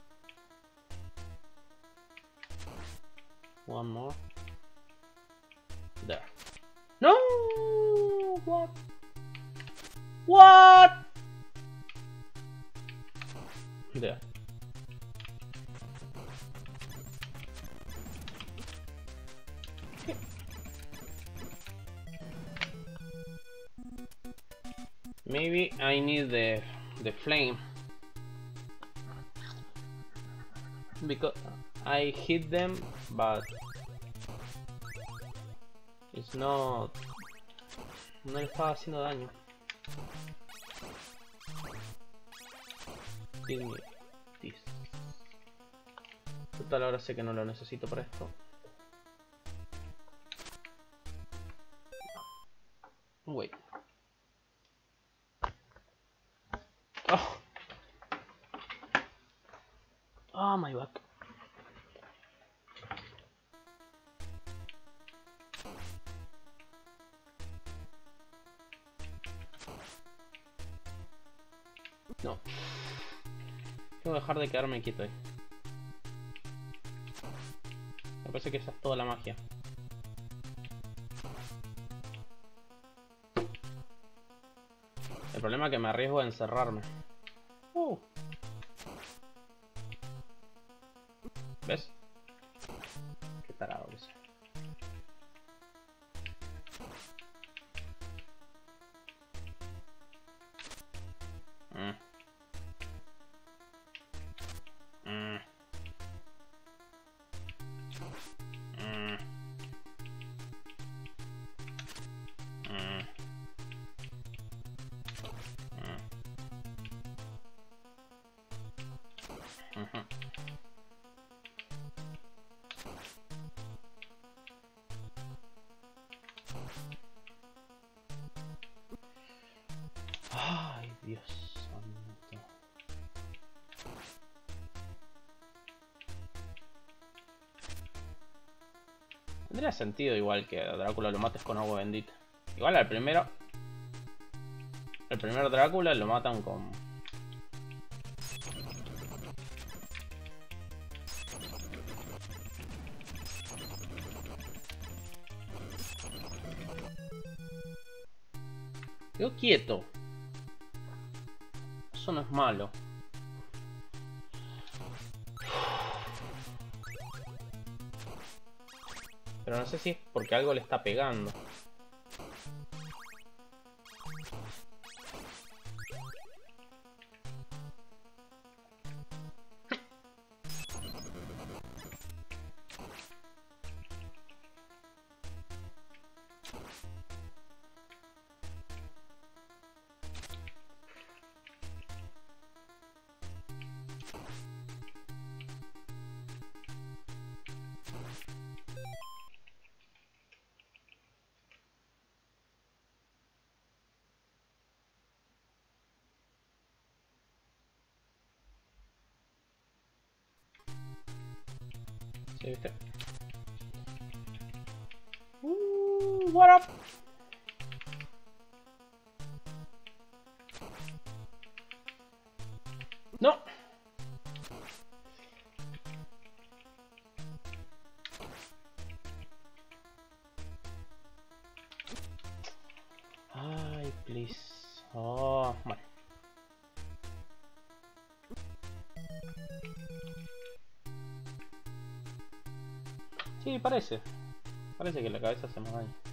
One more. There. No. What? What? There. Maybe I need the flame because I hit them, but it's not. No le estaba haciendo daño. Give me this. Total, ahora sé que no lo necesito para esto. Wait. Oh. Oh, my back. No. Tengo que dejar de quedarme quieto ahí. Me parece que esa es toda la magia. El problema es que me arriesgo a encerrarme. ¿Ves? Qué tarado que soy. Ay, Dios santo. Tendría sentido igual que a Drácula lo mates con agua bendita. Igual al primero. El primer Drácula lo matan con... Quedó quieto. Eso no es malo. Pero no sé si es porque algo le está pegando. ¿Sí, viste? What up? No. Ay, please. Oh, vale. Sí, parece. Parece que la cabeza hace más daño.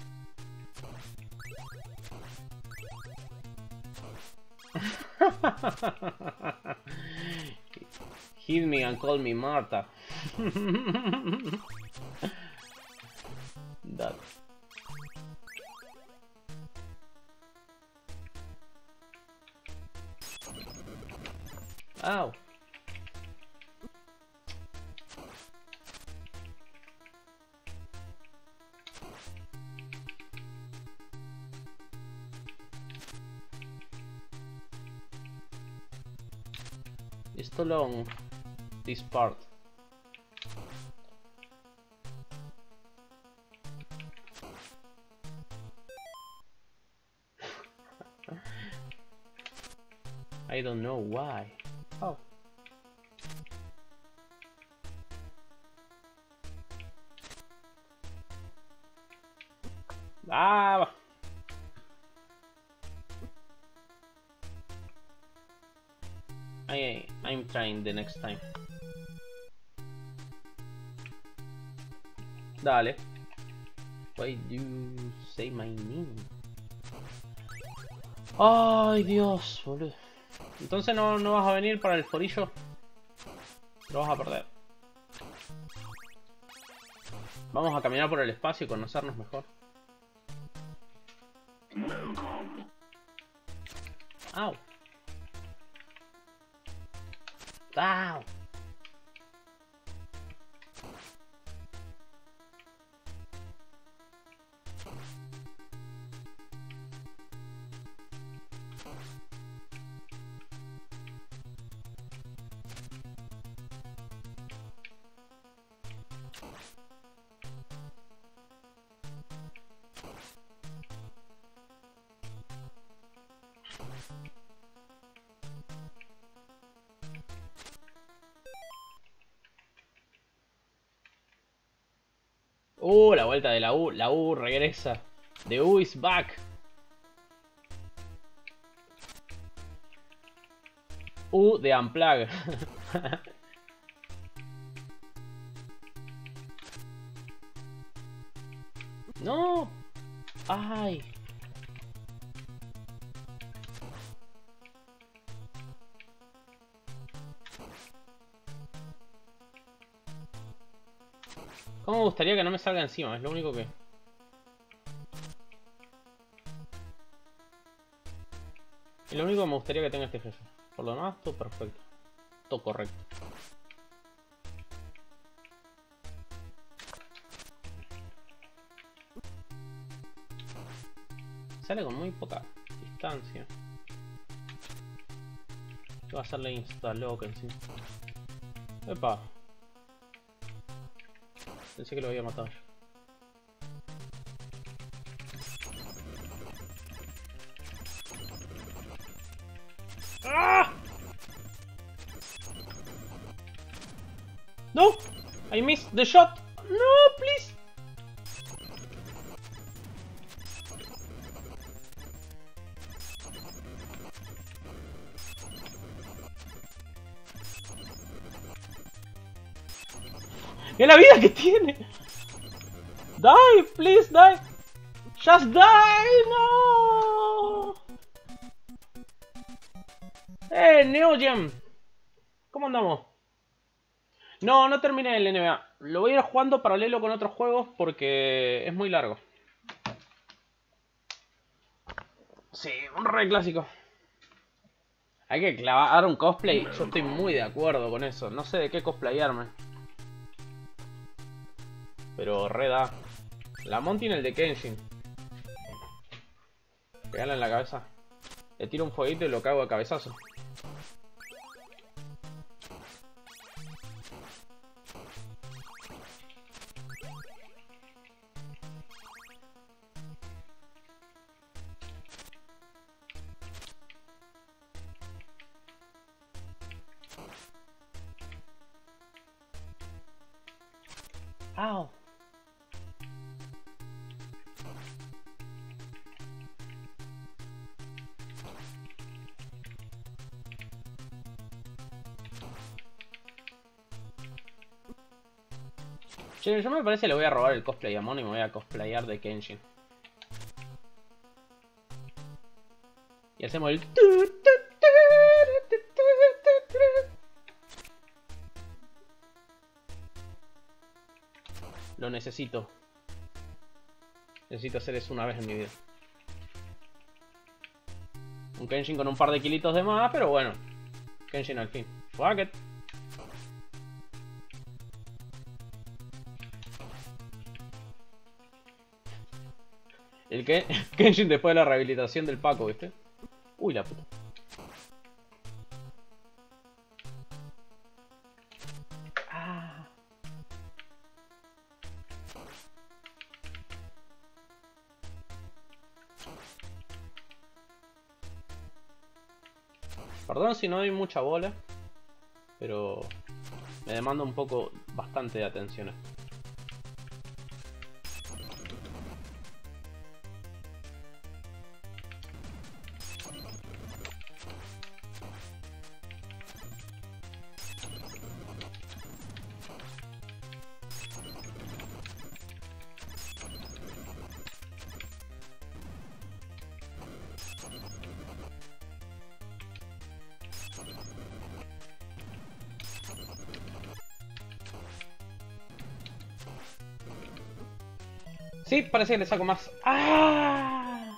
Hit me and call me Marta. That. Ow. It's too long, this part. I don't know why. Oh. Ah. I'm trying the next time. Dale. Why do you say my name? Ay, Dios, boludo. Entonces no vas a venir para el forillo. Lo vas a perder. Vamos a caminar por el espacio y conocernos mejor. Au. Au. La vuelta de la U. La U regresa. The U is back. U de Unplug. No. Ay. ¿Cómo me gustaría que no me salga encima? Es lo único que... Es lo único que me gustaría que tenga este jefe. Por lo demás, todo perfecto. Todo correcto. Sale con muy poca distancia. ¿Qué va a hacerle insta-lock encima? Epa. Pensé que lo había matado. ¡Ah! No! I missed the shot! No, please! ¡Es la vida que tiene! Die, please, die! Just die, no! Neo Gem. ¿Cómo andamos? No terminé el NBA. Lo voy a ir jugando paralelo con otros juegos porque es muy largo. Sí, un re clásico. Hay que clavar un cosplay. Yo estoy muy de acuerdo con eso. No sé de qué cosplayarme. Pero re da. La Mon tiene el de Kenshin. Pegala en la cabeza. Le tiro un fueguito y lo cago de cabezazo. ¡Au! Che, yo me parece que le voy a robar el cosplay a Mon y me voy a cosplayar de Kenshin. Y hacemos el... Lo necesito. Necesito hacer eso una vez en mi vida. Un Kenshin con un par de kilitos de más, pero bueno. Kenshin al fin. Fuck it. El que Kenshin después de la rehabilitación del Paco, ¿viste? Uy, la puta. Ah. Perdón si no doy mucha bola, pero me demanda un poco, bastante de atención esto. Sí, parece que le saco más. ¡Ah!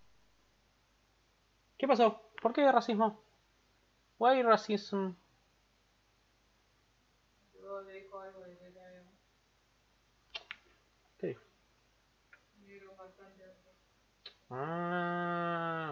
¿Qué pasó? ¿Por qué racismo? Why racism? Yo le dijo algo de que era ¿Qué dijo? negro bastante alto. Ah,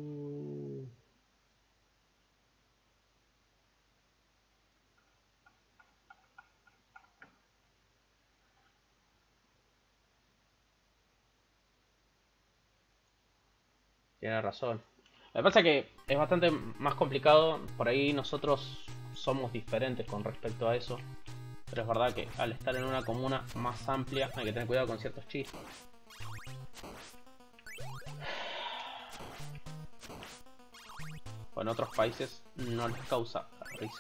Tiene razón. Me pasa que es bastante más complicado. Por ahí nosotros somos diferentes con respecto a eso. Pero es verdad que al estar en una comuna más amplia hay que tener cuidado con ciertos chistes. O en otros países no les causa risa.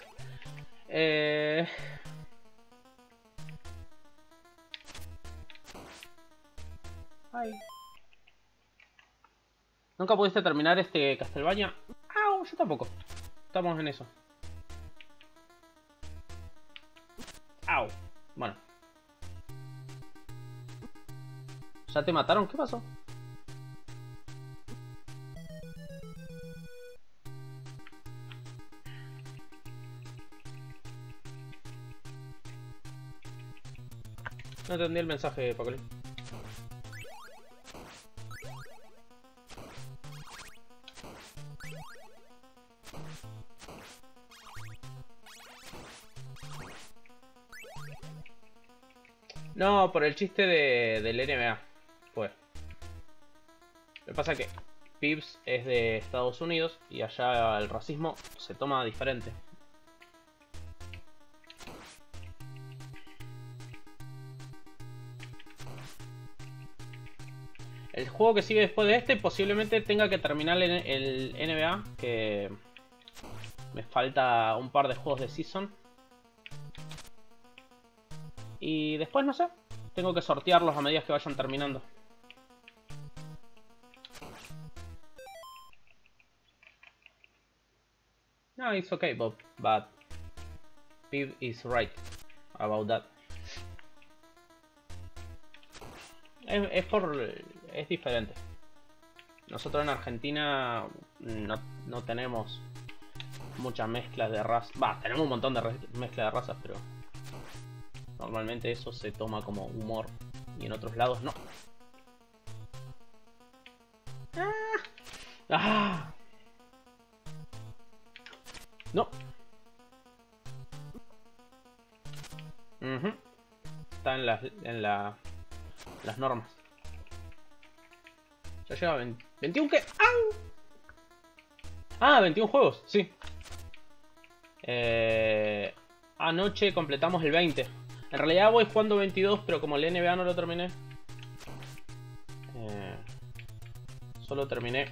Ay. ¿Nunca pudiste terminar este Castlevania? ¡Au! Yo tampoco. Estamos en eso. ¡Au! Bueno. ¿Ya te mataron? ¿Qué pasó? No entendí el mensaje, Pacolín. No, por el chiste del NBA. Pues. Lo que pasa es que Pips es de Estados Unidos y allá el racismo se toma diferente. El juego que sigue después de este posiblemente tenga que terminar el NBA, que me falta un par de juegos de Season. Y después no sé, tengo que sortearlos a medida que vayan terminando. No, it's okay, Bob, but Pip is right about that. Es diferente. Nosotros en Argentina no tenemos muchas mezclas de razas. Va, tenemos un montón de mezclas de razas, pero normalmente eso se toma como humor y en otros lados no. ¡Ah! No. Está en las normas. Ya llega a 21 ¿qué? ¡Au! Ah, 21 juegos, sí. Anoche completamos el 20. En realidad voy jugando 22, pero como el NBA no lo terminé, solo terminé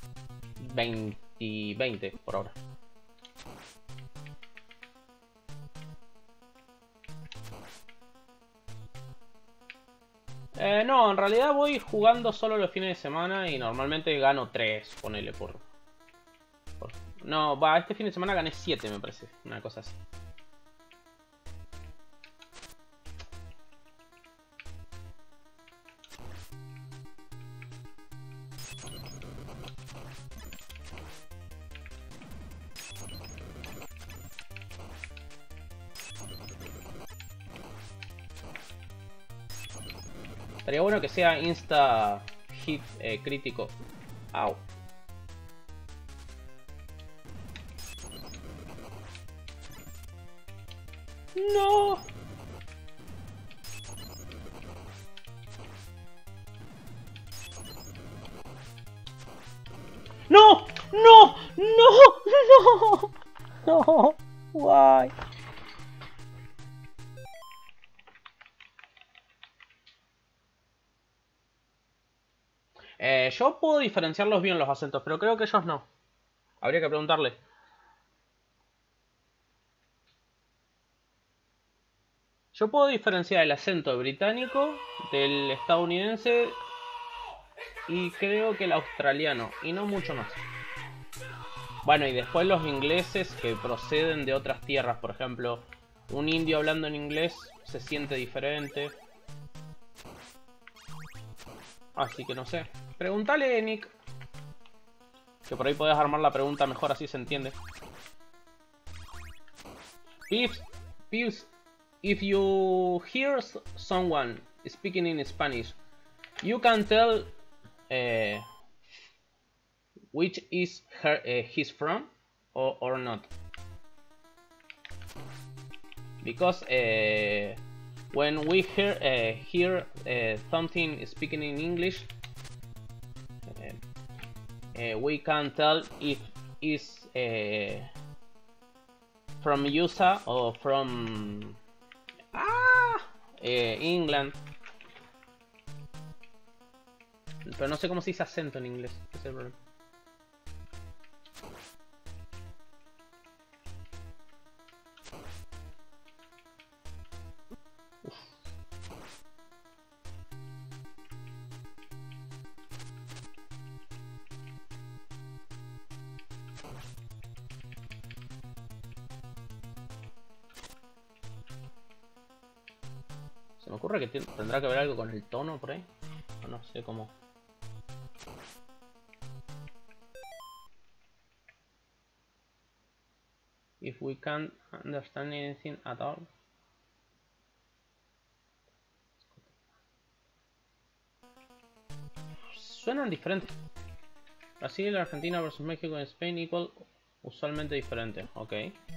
20 por ahora. No, en realidad voy jugando solo los fines de semana y normalmente gano 3, ponele por... No, va, este fin de semana gané 7 me parece, una cosa así. Estaría bueno que sea insta hit crítico. Au. No. No, no, No, no, no. Why? Yo puedo diferenciarlos bien los acentos, pero creo que ellos no. Habría que preguntarle. Yo puedo diferenciar el acento británico del estadounidense y creo que el australiano, y no mucho más. Bueno, y después los ingleses que proceden de otras tierras, por ejemplo, un indio hablando en inglés se siente diferente. Así que no sé. Pregúntale, Nick. Que por ahí podés armar la pregunta mejor, así se entiende. Pips, if you hear someone speaking in Spanish, you can tell which is he's from or not. Because when we hear something speaking in English, we can tell if it's from USA or from England. Pero no sé cómo se dice acento en inglés. Ese es el problema. Se me ocurre que tendrá que ver algo con el tono por ahí. O no sé cómo. If we can't understand anything at all. Suenan diferentes. Brasil, Argentina versus México y Spain equal. Usualmente diferente. Ok.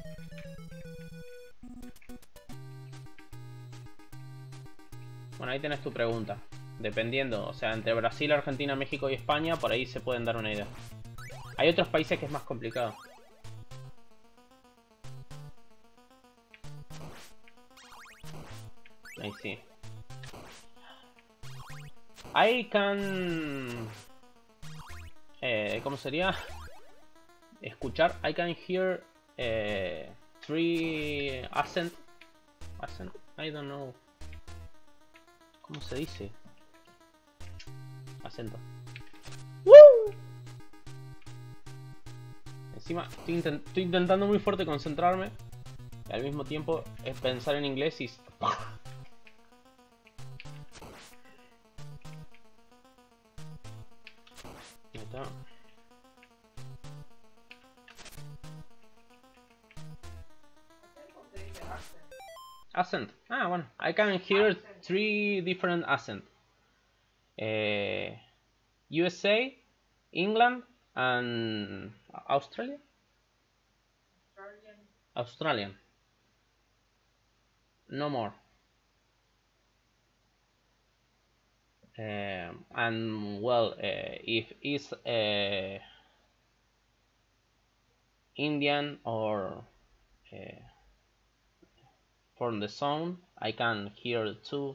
Bueno, ahí tenés tu pregunta. Dependiendo, o sea, entre Brasil, Argentina, México y España, por ahí se pueden dar una idea. Hay otros países que es más complicado. Ahí sí. I can... ¿cómo sería? Escuchar. I can hear three accent. Accent? I don't know. ¿Cómo se dice? Acento. ¡Woo! Encima estoy intentando muy fuerte concentrarme. Y al mismo tiempo es pensar en inglés y... Ahí está. Accent. Ah, bueno. I can hear three different accents. USA, England, and Australia? Australian. No more. And well, if it's Indian or from the zone, I can hear too.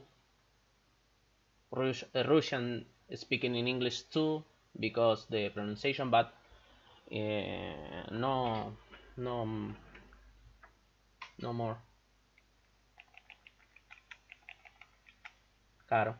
Russian speaking in English too, because the pronunciation, but no more. Claro.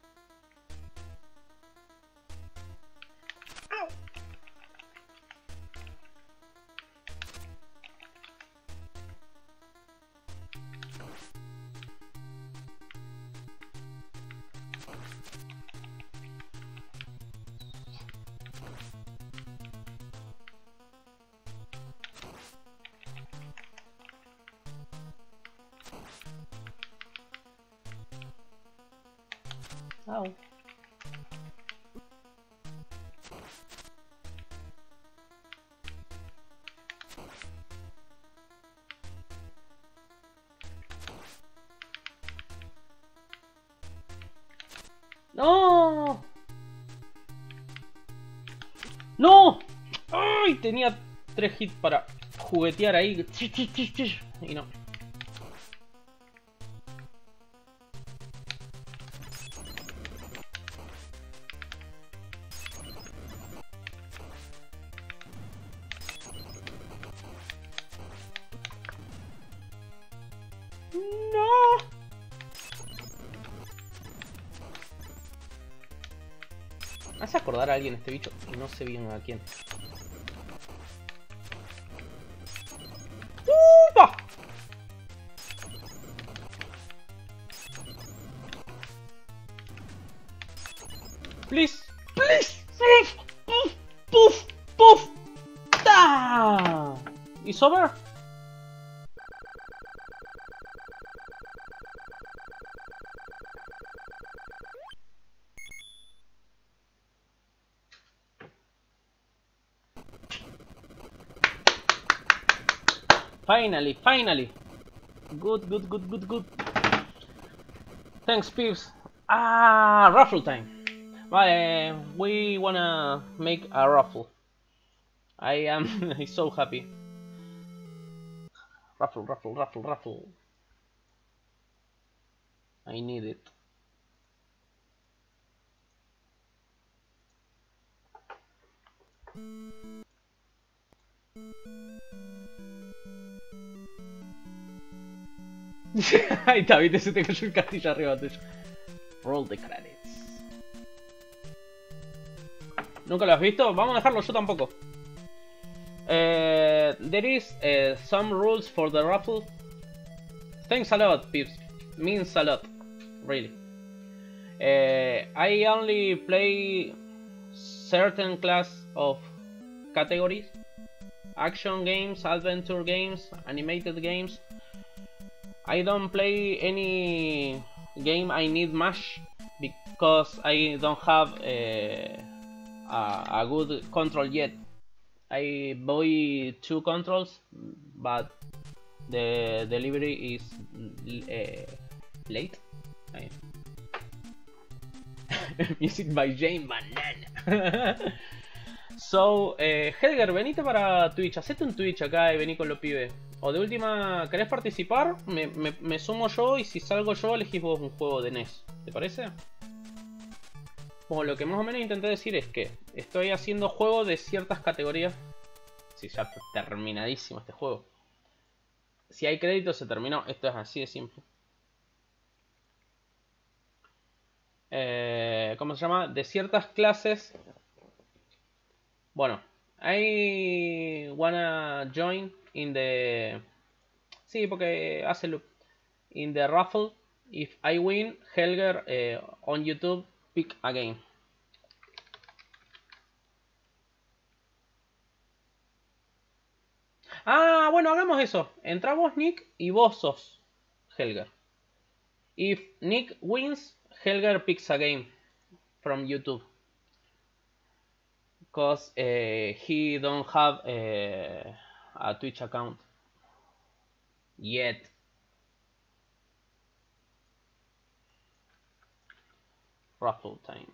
Oh. ¡No! ¡No! ¡Ay! Tenía 3 hits para juguetear ahí. Y no. No. Me hace acordar a alguien este bicho y no sé bien a quién. ¡Upa! Please, please, puff, puff, puff, puff. ¡Ta! It's over. Finally, finally. Good, good, good, good, good. Thanks, Pips. Ah, raffle time. Vale, we wanna make a raffle. I am so happy. Raffle, raffle, raffle, raffle. I need it. Ahí está, viste, se te cayó el castillo arriba tuyo. Roll the credits. ¿Nunca lo has visto? Vamos a dejarlo, yo tampoco. There is some rules for the raffle. Thanks a lot, Pips. Means a lot. Really. I only play certain class of categories. Action games, adventure games, animated games. I don't play any game I need much because I don't have a good control yet. I buy 2 controls, but the delivery is late. Music by Jane Banana. So, Helger, venite para Twitch, hacete un Twitch acá y vení con los pibes. O de última, ¿querés participar? Me sumo yo y si salgo yo elegís vos un juego de NES. ¿Te parece? Bueno, lo que más o menos intenté decir es que estoy haciendo juegos de ciertas categorías. Sí, ya está terminadísimo este juego. Si hay crédito se terminó, esto es así de simple. ¿Cómo se llama? De ciertas clases. Bueno, I wanna join in the... Sí, porque hace loop. In the raffle, if I win, Helger on YouTube, pick a game. Ah, bueno, hagamos eso. Entra vos, Nick, y vos sos Helger. If Nick wins, Helger picks a game from YouTube. Because he don't have a Twitch account yet. Raffle time.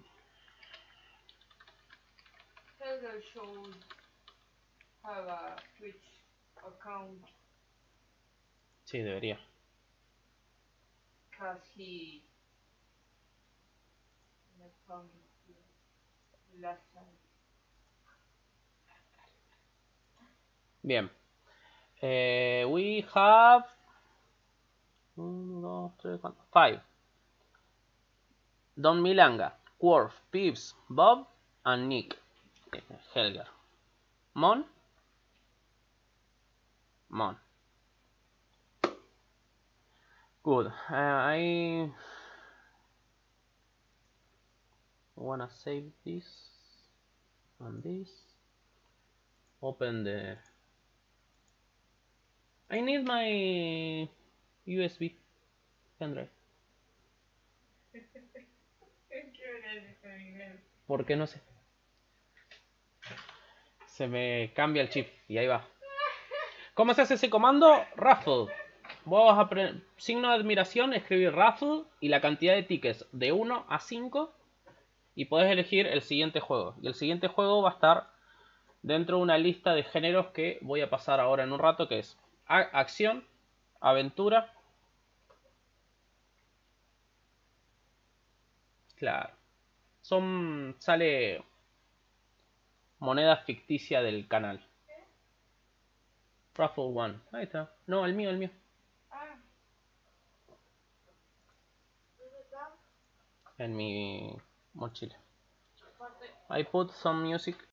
Helga should have a Twitch account Sí, debería. because he come last time. Bien. We have 1, 2, 3, 4, 5. Don Milanga, Worf, Pips, Bob, and Nick. Helger. Mon. Mon. Good. I wanna save this and this. Open the... I need my USB pendrive. ¿Por qué no sé? Se me cambia el chip y ahí va. ¿Cómo se hace ese comando? Raffle. Vos a signo de admiración, escribir raffle y la cantidad de tickets de 1 a 5 y podés elegir el siguiente juego. Y el siguiente juego va a estar dentro de una lista de géneros que voy a pasar ahora en un rato, que es acción, aventura. Claro. Sale moneda ficticia del canal. Raffle One. Ahí está. No, el mío, el mío. Ah. ¿Dónde está? En mi mochila. Aparte. I put some music.